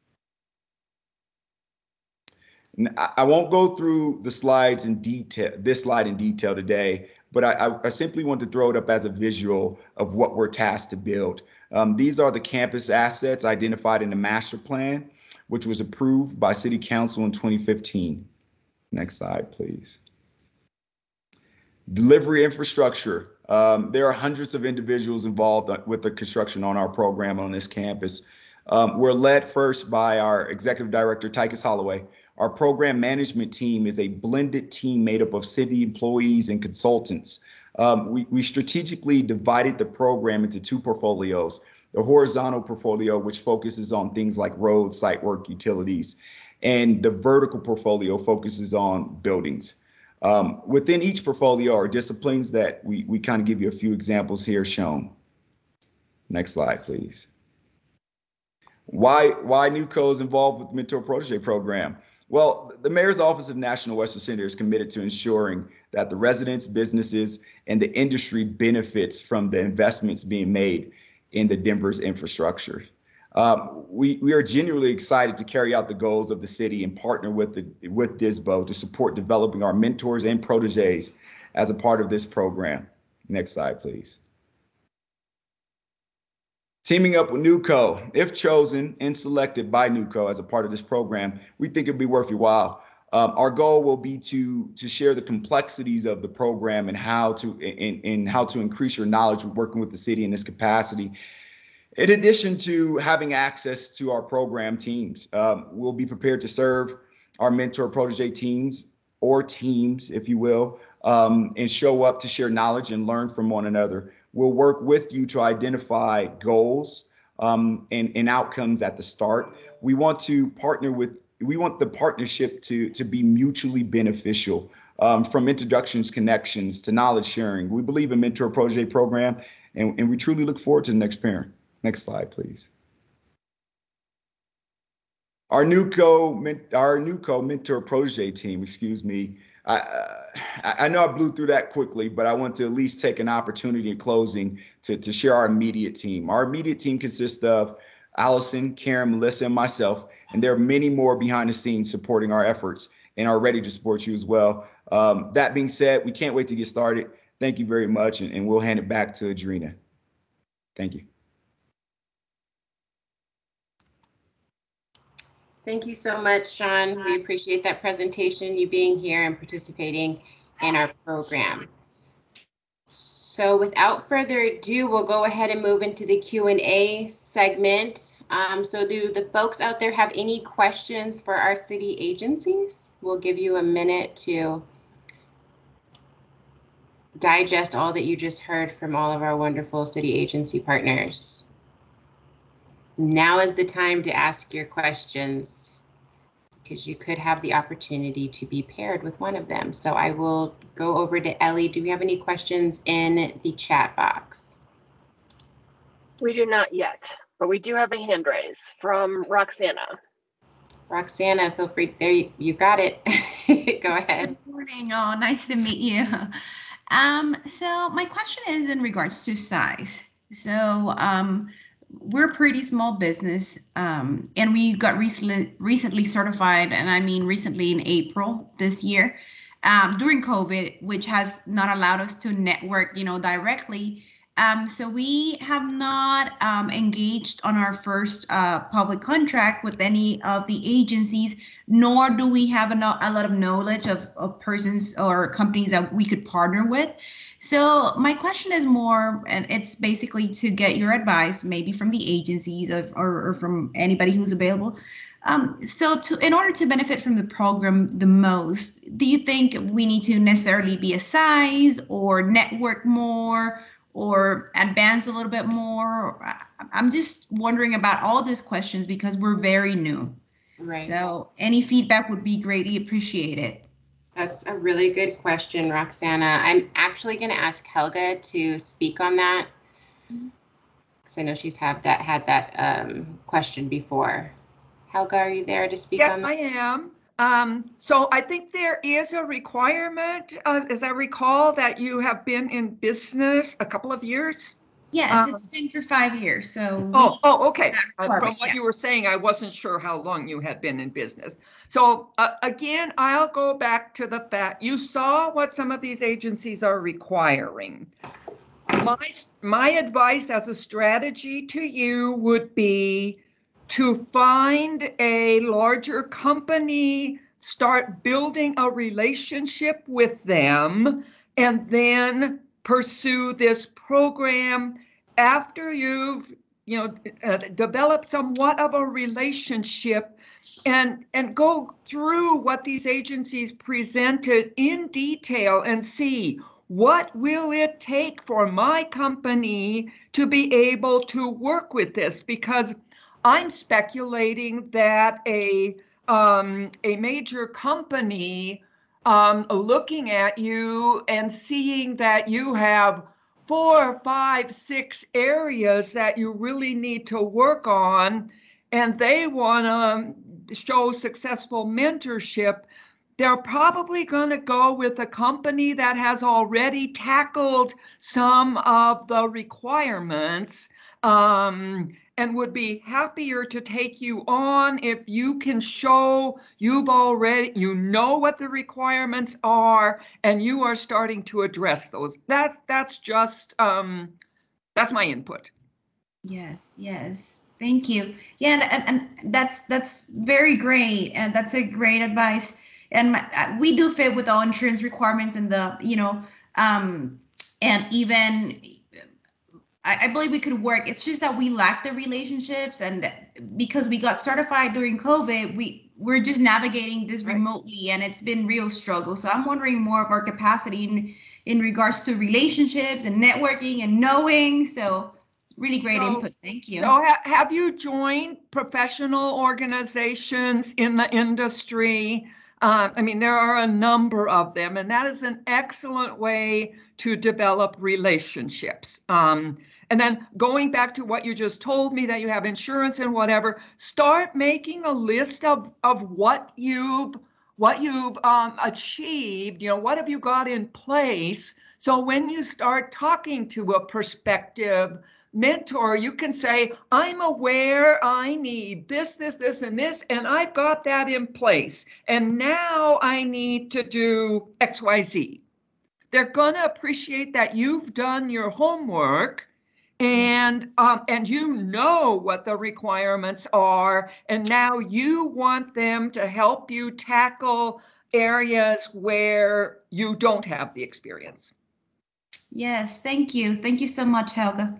I won't go through the slides in detail, this slide in detail today, but I, I simply want to throw it up as a visual of what we're tasked to build. Um, these are the campus assets identified in the master plan, which was approved by City Council in twenty fifteen. Next slide, please. Delivery infrastructure. Um, there are hundreds of individuals involved with the construction on our program on this campus. Um, we're led first by our Executive Director, Tychus Holloway. Our program management team is a blended team made up of city employees and consultants. Um, we, we strategically divided the program into two portfolios: the horizontal portfolio, which focuses on things like roads, site work, utilities, and the vertical portfolio focuses on buildings. Um, within each portfolio are disciplines that we, we kind of give you a few examples here shown. Next slide, please. Why, why N W C O is involved with the Mentor-Protégé Program? Well, the Mayor's Office of National Western Center is committed to ensuring that the residents, businesses, and the industry benefits from the investments being made in the Denver's infrastructure. Um, we, we are genuinely excited to carry out the goals of the city and partner with, the, with D S B O to support developing our mentors and protégés as a part of this program. Next slide, please. Teaming up with N W C O, if chosen and selected by N W C O as a part of this program, we think it'd be worth your while. Um, our goal will be to, to share the complexities of the program and how to, and, and how to increase your knowledge with working with the city in this capacity. In addition to having access to our program teams, um, we'll be prepared to serve our mentor protege teams, or teams, if you will, um, and show up to share knowledge and learn from one another. We'll work with you to identify goals um, and, and outcomes at the start. We want to partner with, we want the partnership to, to be mutually beneficial, um, from introductions, connections, to knowledge sharing. We believe in Mentor-Protégé Program, and, and we truly look forward to the next parent. Next slide, please. Our N W C O, our N W C O Mentor-Protégé team, excuse me, I, uh, I know I blew through that quickly, but I want to at least take an opportunity in closing to, to share our immediate team. Our immediate team consists of Allison, Karen, Melissa, and myself, and there are many more behind the scenes supporting our efforts and are ready to support you as well. Um, that being said, we can't wait to get started. Thank you very much, and, and we'll hand it back to Adrena. Thank you. Thank you so much, Sean. We appreciate that presentation, you being here and participating in our program. So without further ado, we'll go ahead and move into the Q and A segment. Um, so do the folks out there have any questions for our city agencies? We'll give you a minute to digest all that you just heard from all of our wonderful city agency partners. Now is the time to ask your questions, because you could have the opportunity to be paired with one of them. So I will go over to Ellie. Do we have any questions in the chat box? We do not yet, but we do have a hand raise from Roxana. Roxana, feel free. There, you, you got it. Go ahead. Good morning. Oh, nice to meet you. Um, so my question is in regards to size. So um, we're a pretty small business, um, and we got recently recently certified, and I mean recently in April this year, um, during COVID, which has not allowed us to network, you know, directly. Um, so we have not um, engaged on our first uh, public contract with any of the agencies, nor do we have a, no- a lot of knowledge of, of persons or companies that we could partner with. So my question is more, and it's basically to get your advice, maybe from the agencies of, or, or from anybody who's available. Um, so to, in order to benefit from the program the most, do you think we need to necessarily be a size or network more, or advance a little bit more? I'm just wondering about all these questions because we're very new. Right. So any feedback would be greatly appreciated. That's a really good question, Roxana. I'm actually going to ask Helga to speak on that, because I know she's have that had that um, question before. Helga, are you there to speak Yes, on that? I am. Um, so I think there is a requirement, uh, as I recall, that you have been in business a couple of years. Yes, Um, it's been for five years. So Oh, we- oh, okay. Uh, requirement, From what yeah. you were saying, I wasn't sure how long you had been in business. So uh, again, I'll go back to the fact you saw what some of these agencies are requiring. My, my advice as a strategy to you would be to find a larger company, start building a relationship with them, and then pursue this program after you've, you know, uh, developed somewhat of a relationship, and and go through what these agencies presented in detail and see, what will it take for my company to be able to work with this? Because I'm speculating that a um, a major company um, looking at you and seeing that you have four, five, six areas that you really need to work on, and they want to show successful mentorship, they're probably going to go with a company that has already tackled some of the requirements, um, and would be happier to take you on if you can show you've already, you know what the requirements are, and you are starting to address those. That, that's just, um, that's my input. Yes, yes. Thank you. Yeah, and, and that's that's very great, and that's a great advice. And my, we do fit with all insurance requirements and the, you know, um, and even I, I believe we could work. It's just that we lack the relationships, and because we got certified during COVID, we we're just navigating this remotely, and it's been real struggle. So I'm wondering more of our capacity in in regards to relationships and networking and knowing. So really great So, input. Thank you. So ha have you joined professional organizations in the industry? Uh, I mean, there are a number of them, and that is an excellent way to develop relationships. Um, and then going back to what you just told me, that you have insurance and whatever, start making a list of, of what you've, what you've um, achieved, you know, what have you got in place? So when you start talking to a prospective mentor, you can say, I'm aware I need this, this, this, and this, and I've got that in place. And now I need to do X, Y, Z. They're going to appreciate that you've done your homework, and um, and you know what the requirements are, and now you want them to help you tackle areas where you don't have the experience. Yes, thank you. Thank you so much, Helga.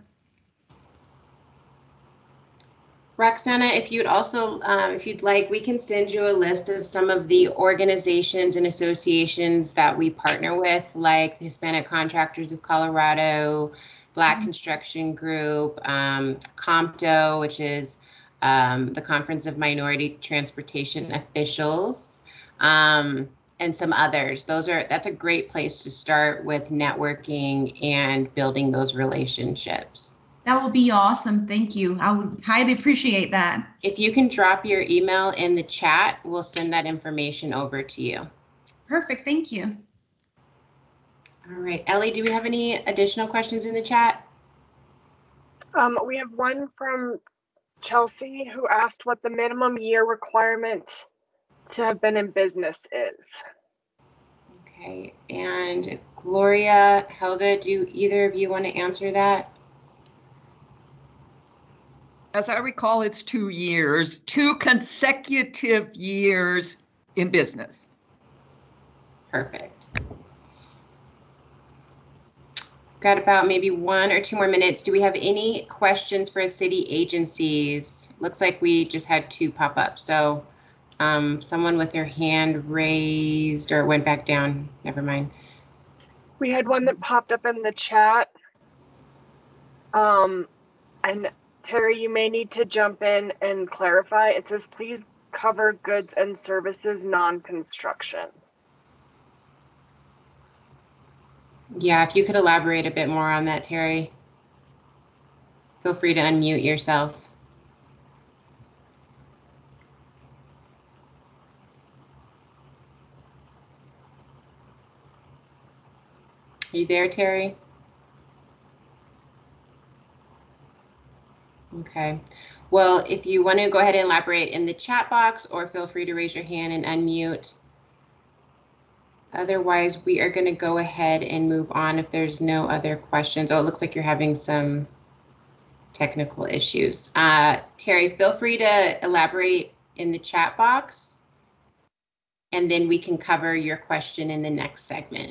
Roxana, if you'd also, um, if you'd like, we can send you a list of some of the organizations and associations that we partner with, like the Hispanic Contractors of Colorado, Black mm-hmm. Construction Group, um, COMPTO, which is um, the Conference of Minority Transportation Officials, um, and some others. Those are, that's a great place to start with networking and building those relationships. That will be awesome. Thank you. I would highly appreciate that. If you can drop your email in the chat, we'll send that information over to you. Perfect. Thank you. All right. Ellie, do we have any additional questions in the chat? Um, we have one from Chelsea who asked what the minimum year requirement to have been in business is. Okay, and Gloria, Helga, do either of you want to answer that? As I recall, it's two years, two consecutive years in business. Perfect. Got about maybe one or two more minutes. Do we have any questions for city agencies? Looks like we just had two pop up. So um, someone with their hand raised or went back down. Never mind. We had one that popped up in the chat. Um, and Terry, you may need to jump in and clarify. It says, please cover goods and services, non-construction. Yeah, if you could elaborate a bit more on that, Terry. Feel free to unmute yourself. Are you there, Terry? Okay. Well, if you want to go ahead and elaborate in the chat box, or feel free to raise your hand and unmute. Otherwise, we are going to go ahead and move on if there's no other questions. Oh, it looks like you're having some technical issues. Uh, Terry, feel free to elaborate in the chat box, and then we can cover your question in the next segment.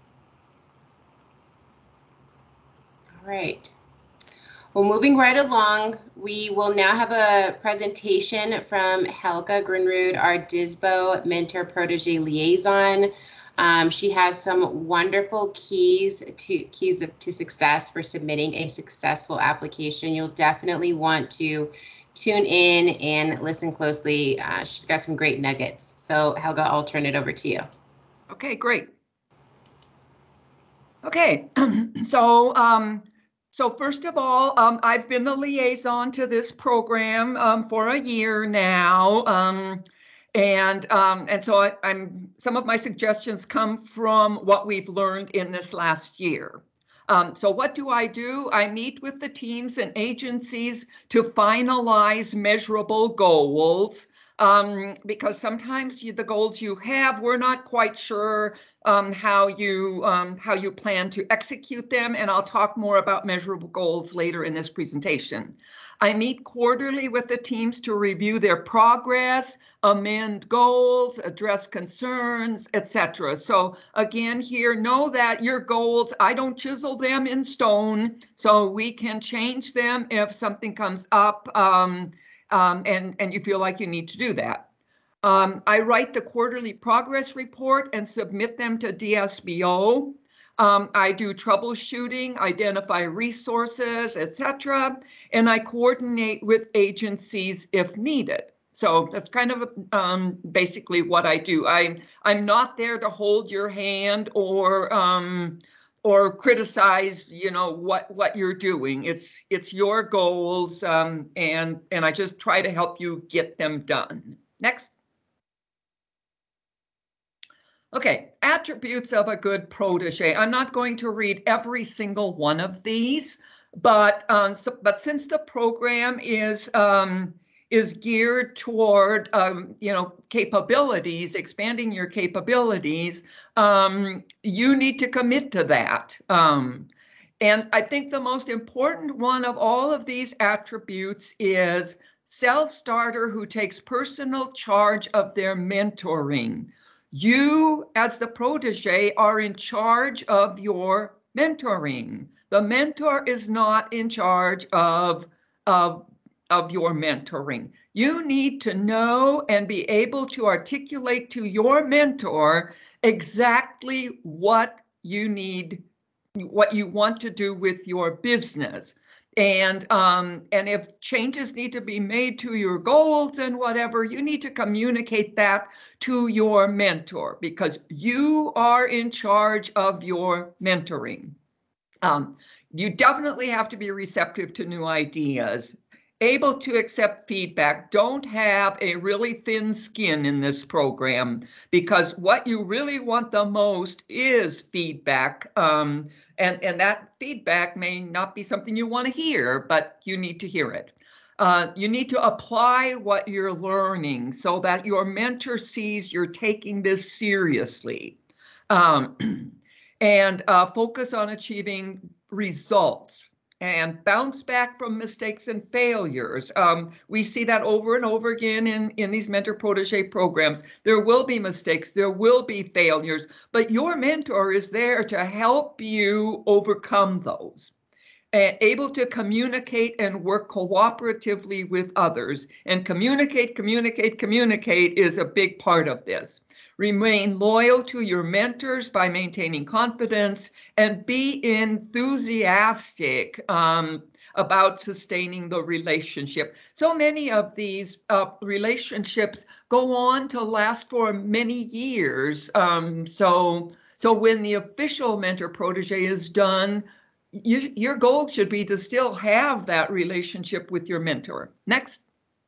All right. Well, moving right along, we will now have a presentation from Helga Grunrud, our D S B O Mentor-Protégé Liaison. Um, she has some wonderful keys to keys of, to success for submitting a successful application. You'll definitely want to tune in and listen closely. Uh, she's got some great nuggets. So Helga, I'll turn it over to you. Okay, great. Okay, so um, so first of all, um, I've been the liaison to this program um, for a year now. Um, And um, and so I, I'm some of my suggestions come from what we've learned in this last year. Um, so what do I do? I meet with the teams and agencies to finalize measurable goals, um, because sometimes you, the goals you have, we're not quite sure um, how you um, how you plan to execute them. And I'll talk more about measurable goals later in this presentation. I meet quarterly with the teams to review their progress, amend goals, address concerns, et cetera. So again, here, know that your goals, I don't chisel them in stone, so we can change them if something comes up um, um, and, and you feel like you need to do that. Um, I write the quarterly progress report and submit them to D S B O. Um, I do troubleshooting, identify resources, et cetera, and I coordinate with agencies if needed. So that's kind of um, basically what I do. I, I'm not there to hold your hand or um, or criticize, you know, what what you're doing. It's it's your goals, um, and and I just try to help you get them done. Next. Okay, attributes of a good protege. I'm not going to read every single one of these, but um, so, but since the program is um, is geared toward um, you know, capabilities, expanding your capabilities, um, you need to commit to that. Um, and I think the most important one of all of these attributes is self-starter who takes personal charge of their mentoring. You, as the protege, are in charge of your mentoring. The mentor is not in charge of, of, of your mentoring. You need to know and be able to articulate to your mentor exactly what you need, what you want to do with your business. And um, and if changes need to be made to your goals and whatever, you need to communicate that to your mentor because you are in charge of your mentoring. Um, you definitely have to be receptive to new ideas. able to accept feedback. Don't have a really thin skin in this program, because what you really want the most is feedback. Um, and, and that feedback may not be something you want to hear, but you need to hear it. Uh, you need to apply what you're learning so that your mentor sees you're taking this seriously. Um, and uh, focus on achieving results and bounce back from mistakes and failures. Um, we see that over and over again in, in these mentor-protégé programs. There will be mistakes, there will be failures, but your mentor is there to help you overcome those. And able to communicate and work cooperatively with others. And communicate, communicate, communicate is a big part of this. Remain loyal to your mentors by maintaining confidence, and be enthusiastic um, about sustaining the relationship. So many of these uh, relationships go on to last for many years. Um, so, so when the official mentor-protégé is done, You, your goal should be to still have that relationship with your mentor. Next.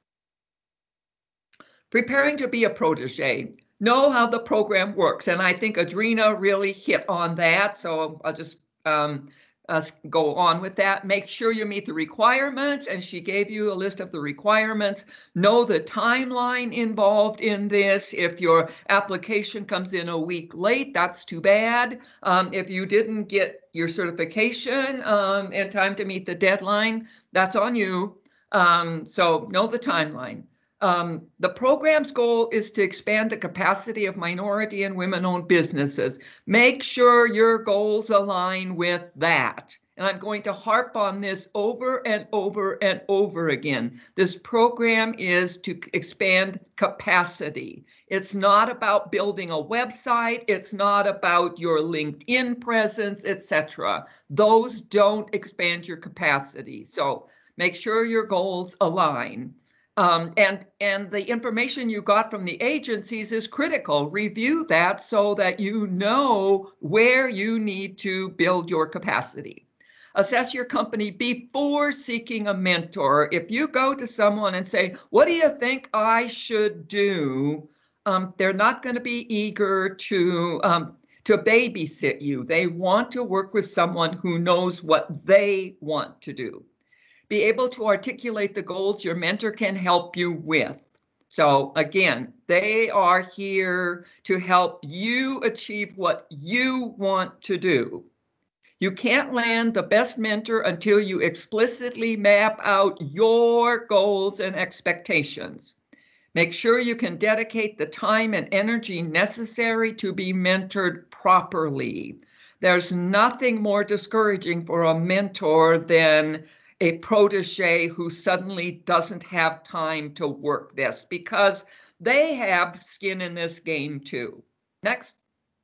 Preparing to be a protege. Know how the program works. And I think Adrina really hit on that. So I'll just um, uh, go on with that. Make sure you meet the requirements. And she gave you a list of the requirements. Know the timeline involved in this. If your application comes in a week late, that's too bad. Um, if you didn't get your certification um, in time to meet the deadline, that's on you. Um, so know the timeline. Um, the program's goal is to expand the capacity of minority and women-owned businesses. Make sure your goals align with that. And I'm going to harp on this over and over and over again. This program is to expand capacity. It's not about building a website. It's not about your LinkedIn presence, et cetera. Those don't expand your capacity. So make sure your goals align. Um, and, and the information you got from the agencies is critical. Review that so that you know where you need to build your capacity. Assess your company before seeking a mentor. If you go to someone and say, what do you think I should do? Um, they're not going to be eager to, um, to babysit you. They want to work with someone who knows what they want to do. Be able to articulate the goals your mentor can help you with. So again, they are here to help you achieve what you want to do. You can't land the best mentor until you explicitly map out your goals and expectations. Make sure you can dedicate the time and energy necessary to be mentored properly. There's nothing more discouraging for a mentor than a protege who suddenly doesn't have time to work this, because they have skin in this game too. Next.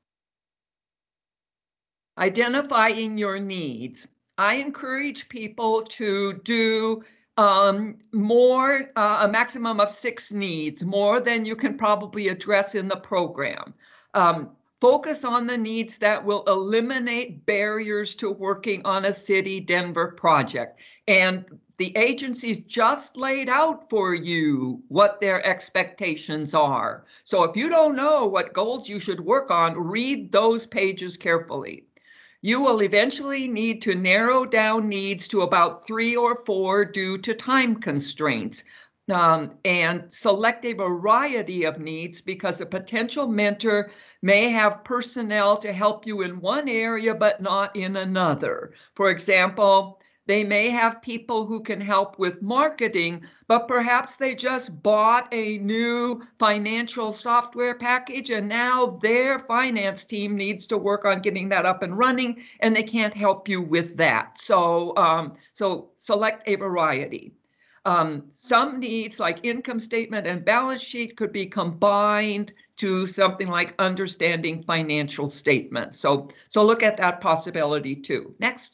Identifying your needs. I encourage people to do um, more, uh, a maximum of six needs, more than you can probably address in the program. Um, Focus on the needs that will eliminate barriers to working on a City Denver project. And the agencies just laid out for you what their expectations are. So if you don't know what goals you should work on, read those pages carefully. You will eventually need to narrow down needs to about three or four due to time constraints. Um, and select a variety of needs, because a potential mentor may have personnel to help you in one area but not in another. For example, they may have people who can help with marketing, but perhaps they just bought a new financial software package and now their finance team needs to work on getting that up and running, and they can't help you with that. So, um, so select a variety. Um, some needs like income statement and balance sheet could be combined to something like understanding financial statements. So, so look at that possibility too. Next.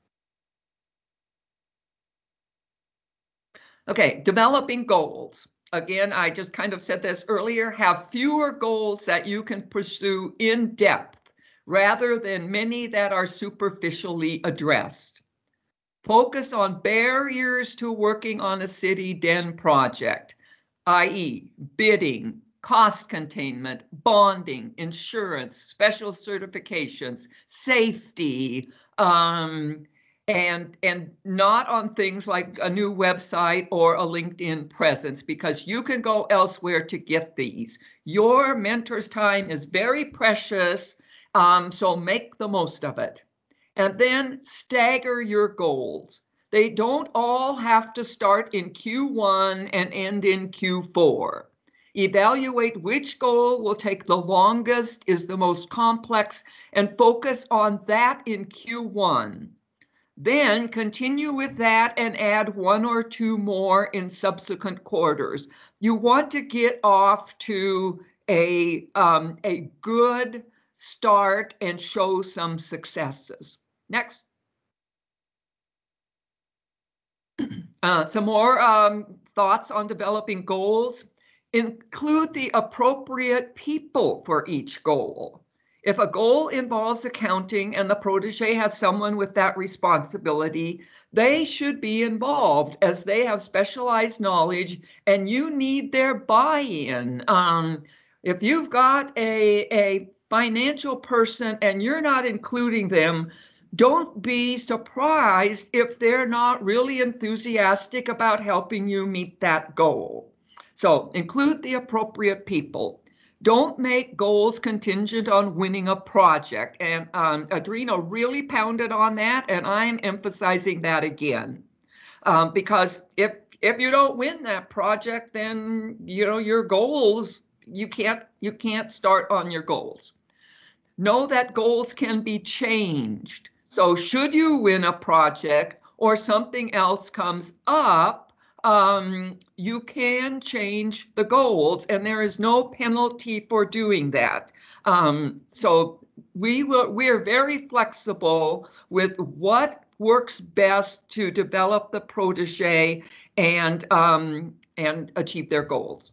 Okay, developing goals. Again, I just kind of said this earlier, have fewer goals that you can pursue in depth rather than many that are superficially addressed. Focus on barriers to working on a city D E N project, that is bidding, cost containment, bonding, insurance, special certifications, safety, um, and, and not on things like a new website or a LinkedIn presence, because you can go elsewhere to get these. Your mentor's time is very precious, um, so make the most of it. And then stagger your goals. They don't all have to start in Q one and end in Q four. Evaluate which goal will take the longest, is the most complex, and focus on that in Q one. Then continue with that and add one or two more in subsequent quarters. You want to get off to a, um, a good start and show some successes. Next. Uh, some more um, thoughts on developing goals. Include the appropriate people for each goal. If a goal involves accounting and the protege has someone with that responsibility, they should be involved, as they have specialized knowledge and you need their buy-in. Um, if you've got a, a financial person and you're not including them, don't be surprised if they're not really enthusiastic about helping you meet that goal. So include the appropriate people. Don't make goals contingent on winning a project. And um, Adrena really pounded on that, and I'm emphasizing that again. Um, because if if you don't win that project, then you know your goals, you can't you can't start on your goals. Know that goals can be changed. So should you win a project or something else comes up, um, you can change the goals, and there is no penalty for doing that. Um, so we will, we are very flexible with what works best to develop the protege and, um, and achieve their goals.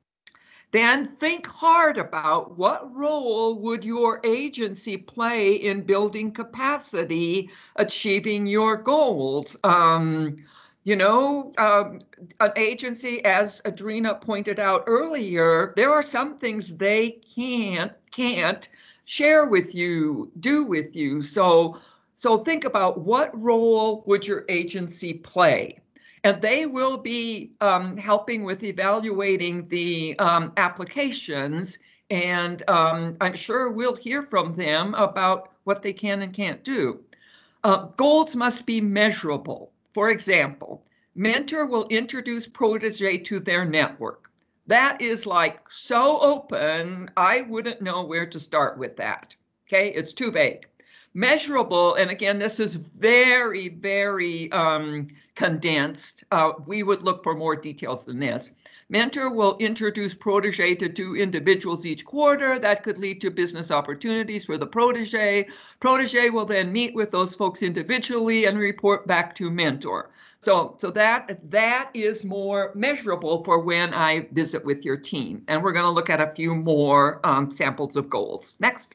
Then think hard about what role would your agency play in building capacity, achieving your goals. Um, you know, um, an agency, as Adrena pointed out earlier, there are some things they can't can't share with you, do with you. So, so think about what role would your agency play. And they will be um, helping with evaluating the um, applications. And um, I'm sure we'll hear from them about what they can and can't do. Uh, goals must be measurable. For example, mentor will introduce protege to their network. That is like so open, I wouldn't know where to start with that. Okay, it's too vague. Measurable, and again, this is very, very um, condensed. Uh, we would look for more details than this. Mentor will introduce protege to two individuals each quarter. That could lead to business opportunities for the protege. Protege will then meet with those folks individually and report back to mentor. So, so that, that is more measurable for when I visit with your team. And we're going to look at a few more um, samples of goals. Next.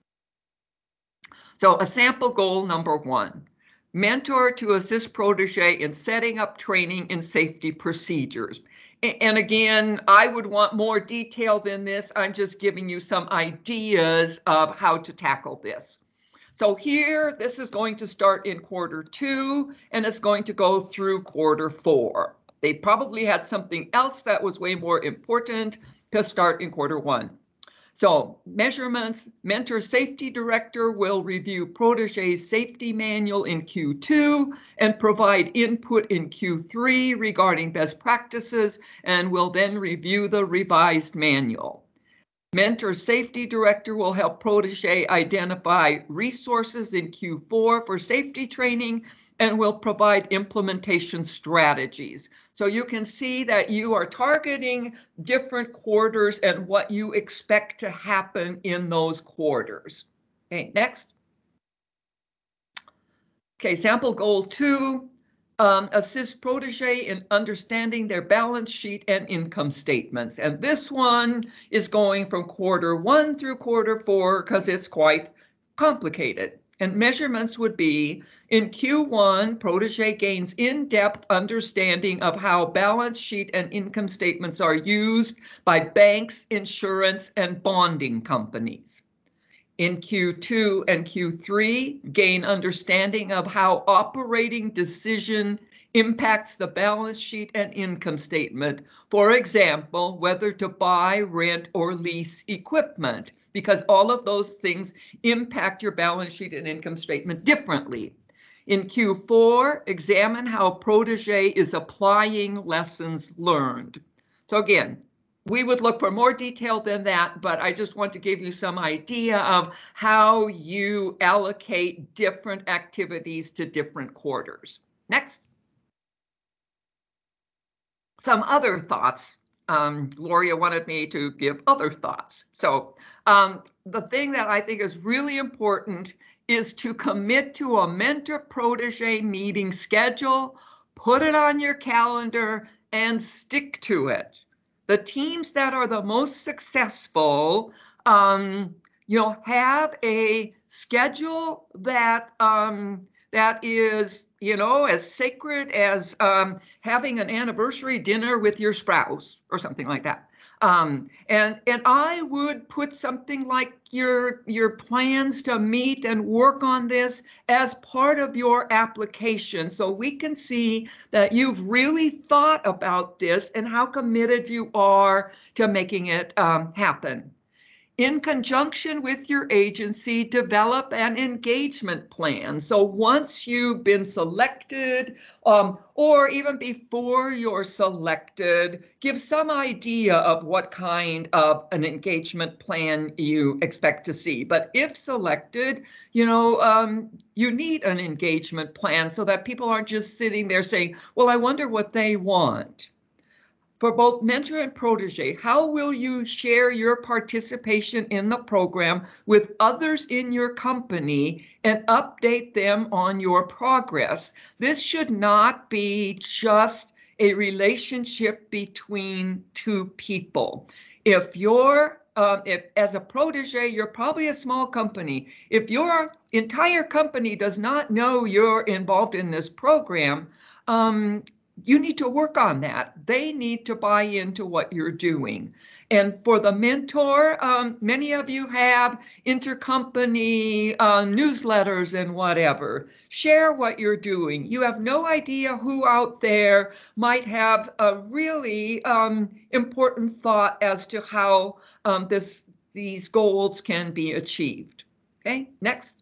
So a sample goal number one, mentor to assist protege in setting up training in safety procedures. And again, I would want more detail than this. I'm just giving you some ideas of how to tackle this. So here, this is going to start in quarter two, and it's going to go through quarter four. They probably had something else that was way more important to start in quarter one. So measurements, mentor safety director will review protege's safety manual in Q two and provide input in Q three regarding best practices, and will then review the revised manual. Mentor safety director will help protege identify resources in Q four for safety training and will provide implementation strategies. So you can see that you are targeting different quarters and what you expect to happen in those quarters. Okay, next. Okay, sample goal two, um, assist protege in understanding their balance sheet and income statements. And this one is going from quarter one through quarter four because it's quite complicated. And measurements would be, in Q one, protege gains in-depth understanding of how balance sheet and income statements are used by banks, insurance, and bonding companies. In Q two and Q three, gain understanding of how operating decision impacts the balance sheet and income statement. For example, whether to buy, rent, or lease equipment, because all of those things impact your balance sheet and income statement differently. In Q four, examine how protege is applying lessons learned. So again, we would look for more detail than that, but I just want to give you some idea of how you allocate different activities to different quarters. Next. Some other thoughts. Um, Gloria wanted me to give other thoughts. So um, the thing that I think is really important is to commit to a mentor-protege meeting schedule, put it on your calendar, and stick to it. The teams that are the most successful, um, you know, have a schedule that um, that is, you know, as sacred as um, having an anniversary dinner with your spouse or something like that. Um, and and I would put something like your your plans to meet and work on this as part of your application, so we can see that you've really thought about this and how committed you are to making it um, happen. In conjunction with your agency, develop an engagement plan. So once you've been selected, um, or even before you're selected, give some idea of what kind of an engagement plan you expect to see. But if selected, you know, um, you need an engagement plan so that people aren't just sitting there saying, well, I wonder what they want. For both mentor and protege, how will you share your participation in the program with others in your company and update them on your progress? This should not be just a relationship between two people. If you're, uh, if as a protege, you're probably a small company. If your entire company does not know you're involved in this program, um, you need to work on that. They need to buy into what you're doing. And for the mentor, um, many of you have intercompany uh, newsletters and whatever. Share what you're doing. You have no idea who out there might have a really um, important thought as to how um, this, these goals can be achieved. Okay, next.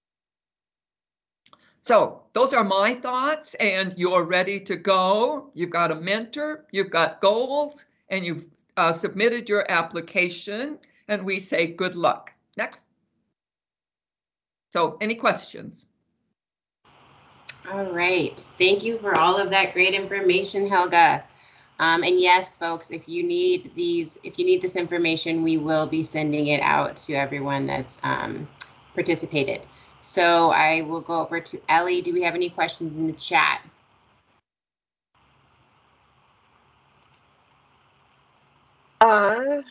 So those are my thoughts, and you're ready to go. You've got a mentor, you've got goals, and you've uh, submitted your application, and we say good luck. Next. So any questions? All right. Thank you for all of that great information, Helga. Um, and yes, folks, if you need these, if you need this information, we will be sending it out to everyone that's um, participated. So I will go over to Ellie. Do we have any questions in the chat? Uh,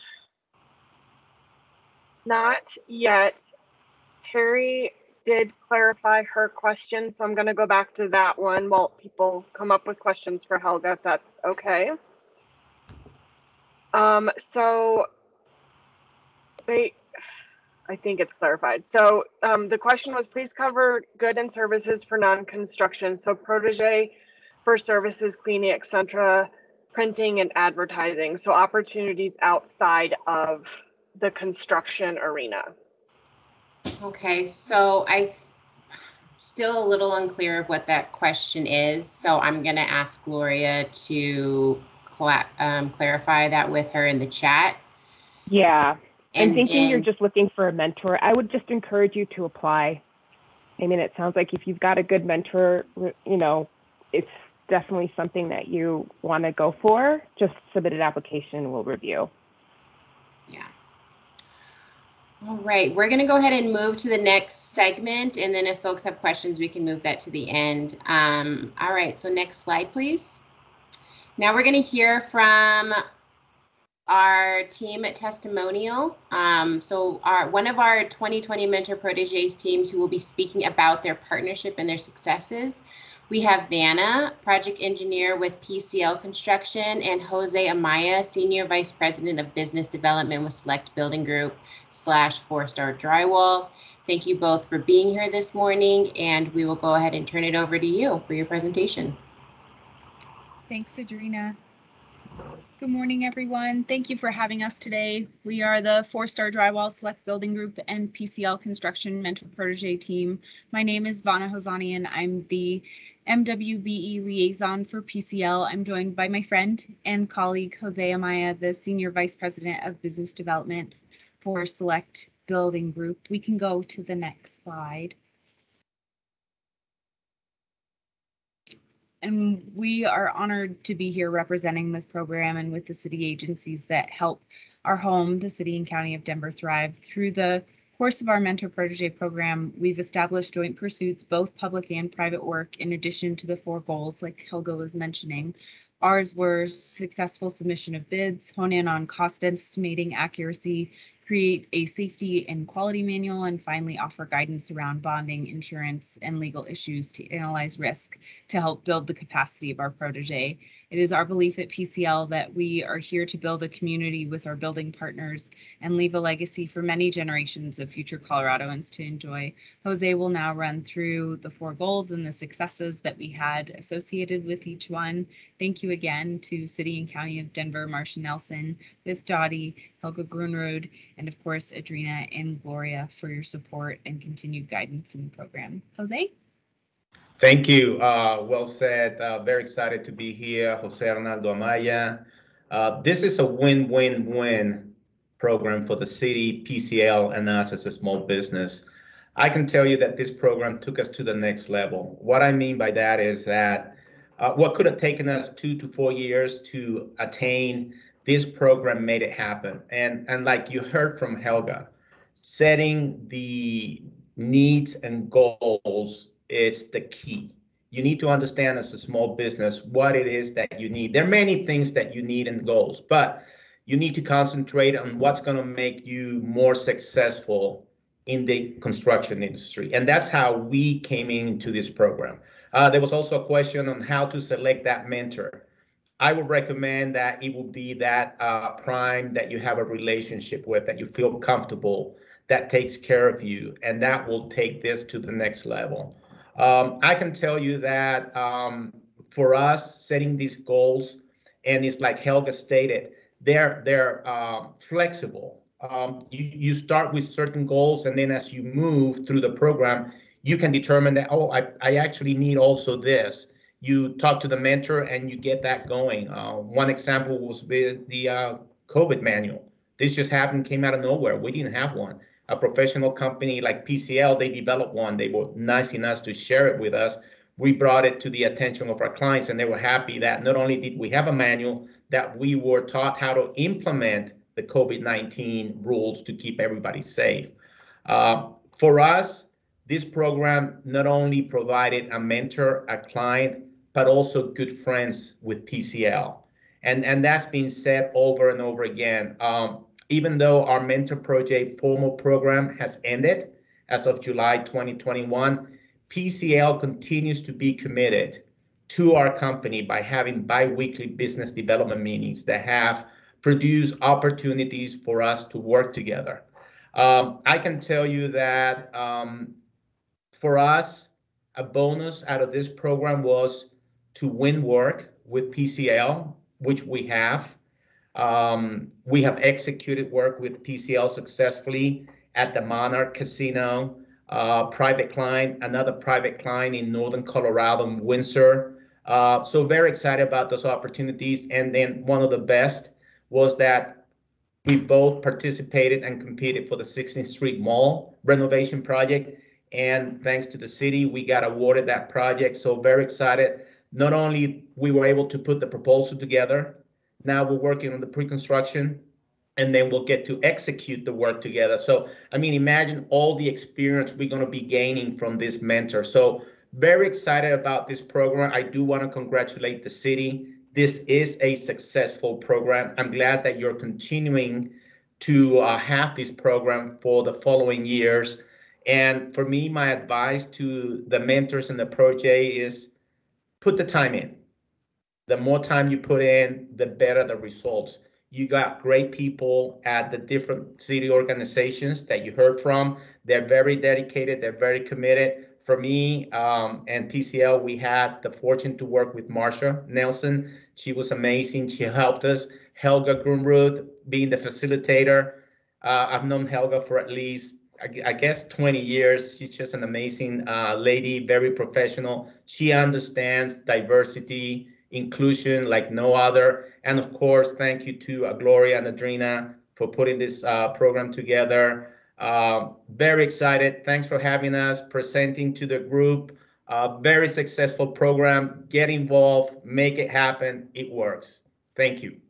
not yet. Terry did clarify her question, so I'm going to go back to that one while people come up with questions for Helga, if that's okay. Um, so they, I think it's clarified. So um, the question was, please cover good and services for non-construction. So protege for services, cleaning, et cetera, printing and advertising. So opportunities outside of the construction arena. Okay, so I'm still a little unclear of what that question is. So I'm going to ask Gloria to cla um, clarify that with her in the chat. Yeah. And I'm thinking then, you're just looking for a mentor. I would just encourage you to apply. I mean, it sounds like if you've got a good mentor, you know, it's definitely something that you want to go for. Just submit an application and we'll review. Yeah. All right, we're going to go ahead and move to the next segment. And then if folks have questions, we can move that to the end. Um, all right, so next slide, please. Now we're going to hear from our team at Testimonial. Um, so our one of our twenty twenty Mentor Protégés teams who will be speaking about their partnership and their successes. We have Vanna, project engineer with P C L Construction, and Jose Amaya, senior vice president of business development with Select Building Group slash Four Star Drywall. Thank you both for being here this morning, and we will go ahead and turn it over to you for your presentation. Thanks, Adrina. Good morning, everyone. Thank you for having us today. We are the Four Star Drywall, Select Building Group, and P C L Construction Mentor Protege team. My name is Vanna Hosanian. I'm the M W B E liaison for P C L. I'm joined by my friend and colleague, Jose Amaya, the Senior Vice President of Business Development for Select Building Group. We can go to the next slide. And we are honored to be here representing this program and with the city agencies that help our home, the city and county of Denver, thrive. Through the course of our Mentor Protege program, we've established joint pursuits, both public and private work, in addition to the four goals like Helga was mentioning. Ours were successful submission of bids, hone in on cost estimating accuracy, create a safety and quality manual, and finally offer guidance around bonding, insurance, and legal issues to analyze risk to help build the capacity of our protege. It is our belief at P C L that we are here to build a community with our building partners and leave a legacy for many generations of future Coloradoans to enjoy. Jose will now run through the four goals and the successes that we had associated with each one. Thank you again to City and County of Denver, Marcia Nelson, with D O T I, Helga Grunrud, and of course, Adrina and Gloria for your support and continued guidance in the program. Jose? Thank you. Uh, well said. Uh, very excited to be here. Jose Arnaldo Amaya. Uh, this is a win-win-win program for the city, P C L, and us as a small business. I can tell you that this program took us to the next level. What I mean by that is that uh, what could have taken us two to four years to attain, this program made it happen. And, and like you heard from Helga, setting the needs and goals is the key. You need to understand as a small business what it is that you need. There are many things that you need in goals, but you need to concentrate on what's going to make you more successful in the construction industry. And that's how we came into this program. Uh, there was also a question on how to select that mentor. I would recommend that it would be that uh, prime that you have a relationship with, that you feel comfortable, that takes care of you, and that will take this to the next level. Um, I can tell you that um, for us, setting these goals, and it's like Helga stated, they're they're uh, flexible. Um, you, you start with certain goals, and then as you move through the program, you can determine that, oh, I, I actually need also this. You talk to the mentor and you get that going. Uh, one example was with the uh, COVID manual. This just happened, came out of nowhere. We didn't have one. A professional company like P C L, they developed one. They were nice enough to share it with us. We brought it to the attention of our clients, and they were happy that not only did we have a manual, that we were taught how to implement the COVID nineteen rules to keep everybody safe. Uh, for us, this program not only provided a mentor, a client, but also good friends with P C L. And, and that's been said over and over again. Um, even though our Mentor Project formal program has ended as of July twenty twenty-one, P C L continues to be committed to our company by having bi-weekly business development meetings that have produced opportunities for us to work together. Um, I can tell you that um, for us, a bonus out of this program was to win work with P C L, which we have. Um, we have executed work with P C L successfully at the Monarch Casino, uh, private client, another private client in Northern Colorado, in Windsor. Uh, so very excited about those opportunities. And then one of the best was that we both participated and competed for the sixteenth Street Mall renovation project. And thanks to the city, we got awarded that project. So very excited. Not only we were able to put the proposal together, now we're working on the pre-construction, and then we'll get to execute the work together. So, I mean, imagine all the experience we're going to be gaining from this mentor. So very excited about this program. I do want to congratulate the city. This is a successful program. I'm glad that you're continuing to uh, have this program for the following years. And for me, my advice to the mentors and the protege is put the time in. The more time you put in, the better the results. You got great people at the different city organizations that you heard from. They're very dedicated, they're very committed. For me um, and P C L, we had the fortune to work with Marsha Nelson. She was amazing, she helped us. Helga Grunrud being the facilitator. Uh, I've known Helga for at least, I, I guess, twenty years. She's just an amazing uh, lady, very professional. She understands diversity, inclusion like no other. And of course, thank you to uh, Gloria and Adrina for putting this uh, program together. Uh, very excited. Thanks for having us, presenting to the group. Uh, very successful program. Get involved, make it happen. It works. Thank you.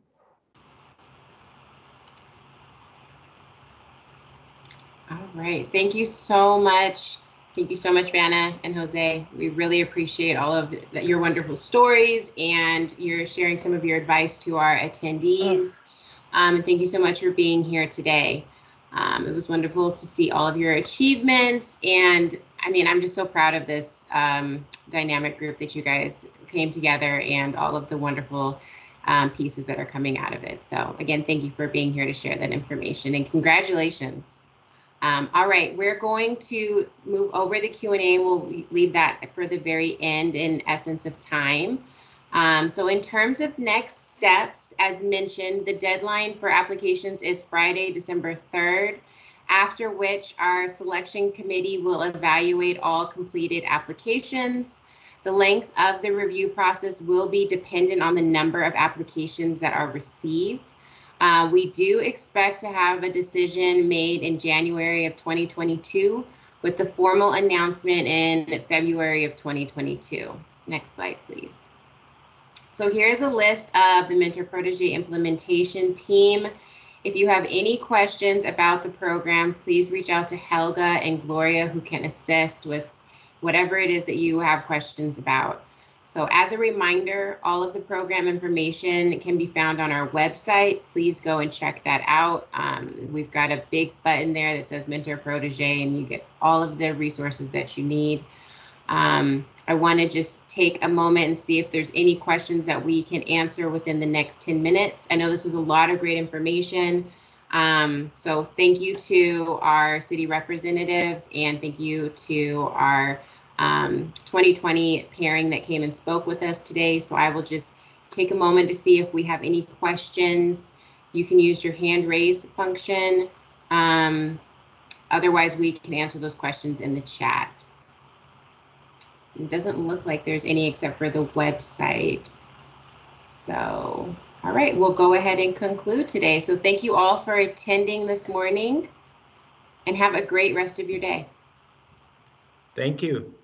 All right. Thank you so much. Thank you so much, Vanna and Jose. We really appreciate all of the, your wonderful stories and you're sharing some of your advice to our attendees. Um, and thank you so much for being here today. Um, it was wonderful to see all of your achievements. And I mean, I'm just so proud of this um, dynamic group that you guys came together and all of the wonderful um, pieces that are coming out of it. So again, thank you for being here to share that information and congratulations. Um, all right, we're going to move over the Q and A. We'll leave that for the very end in essence of time. Um, so in terms of next steps, as mentioned, the deadline for applications is Friday, December third, after which our selection committee will evaluate all completed applications. The length of the review process will be dependent on the number of applications that are received. Uh, we do expect to have a decision made in January of twenty twenty-two with the formal announcement in February of twenty twenty-two. Next slide, please. So here's a list of the Mentor Protégé implementation team. If you have any questions about the program, please reach out to Helga and Gloria, who can assist with whatever it is that you have questions about. So as a reminder, all of the program information can be found on our website. Please go and check that out. Um, we've got a big button there that says Mentor Protégé, and you get all of the resources that you need. Um, I want to just take a moment and see if there's any questions that we can answer within the next ten minutes. I know this was a lot of great information. Um, so thank you to our city representatives and thank you to our um, twenty twenty pairing that came and spoke with us today. So I will just take a moment to see if we have any questions. You can use your hand raise function. Um, otherwise, we can answer those questions in the chat. It doesn't look like there's any except for the website. So, all right, we'll go ahead and conclude today. So thank you all for attending this morning and have a great rest of your day. Thank you.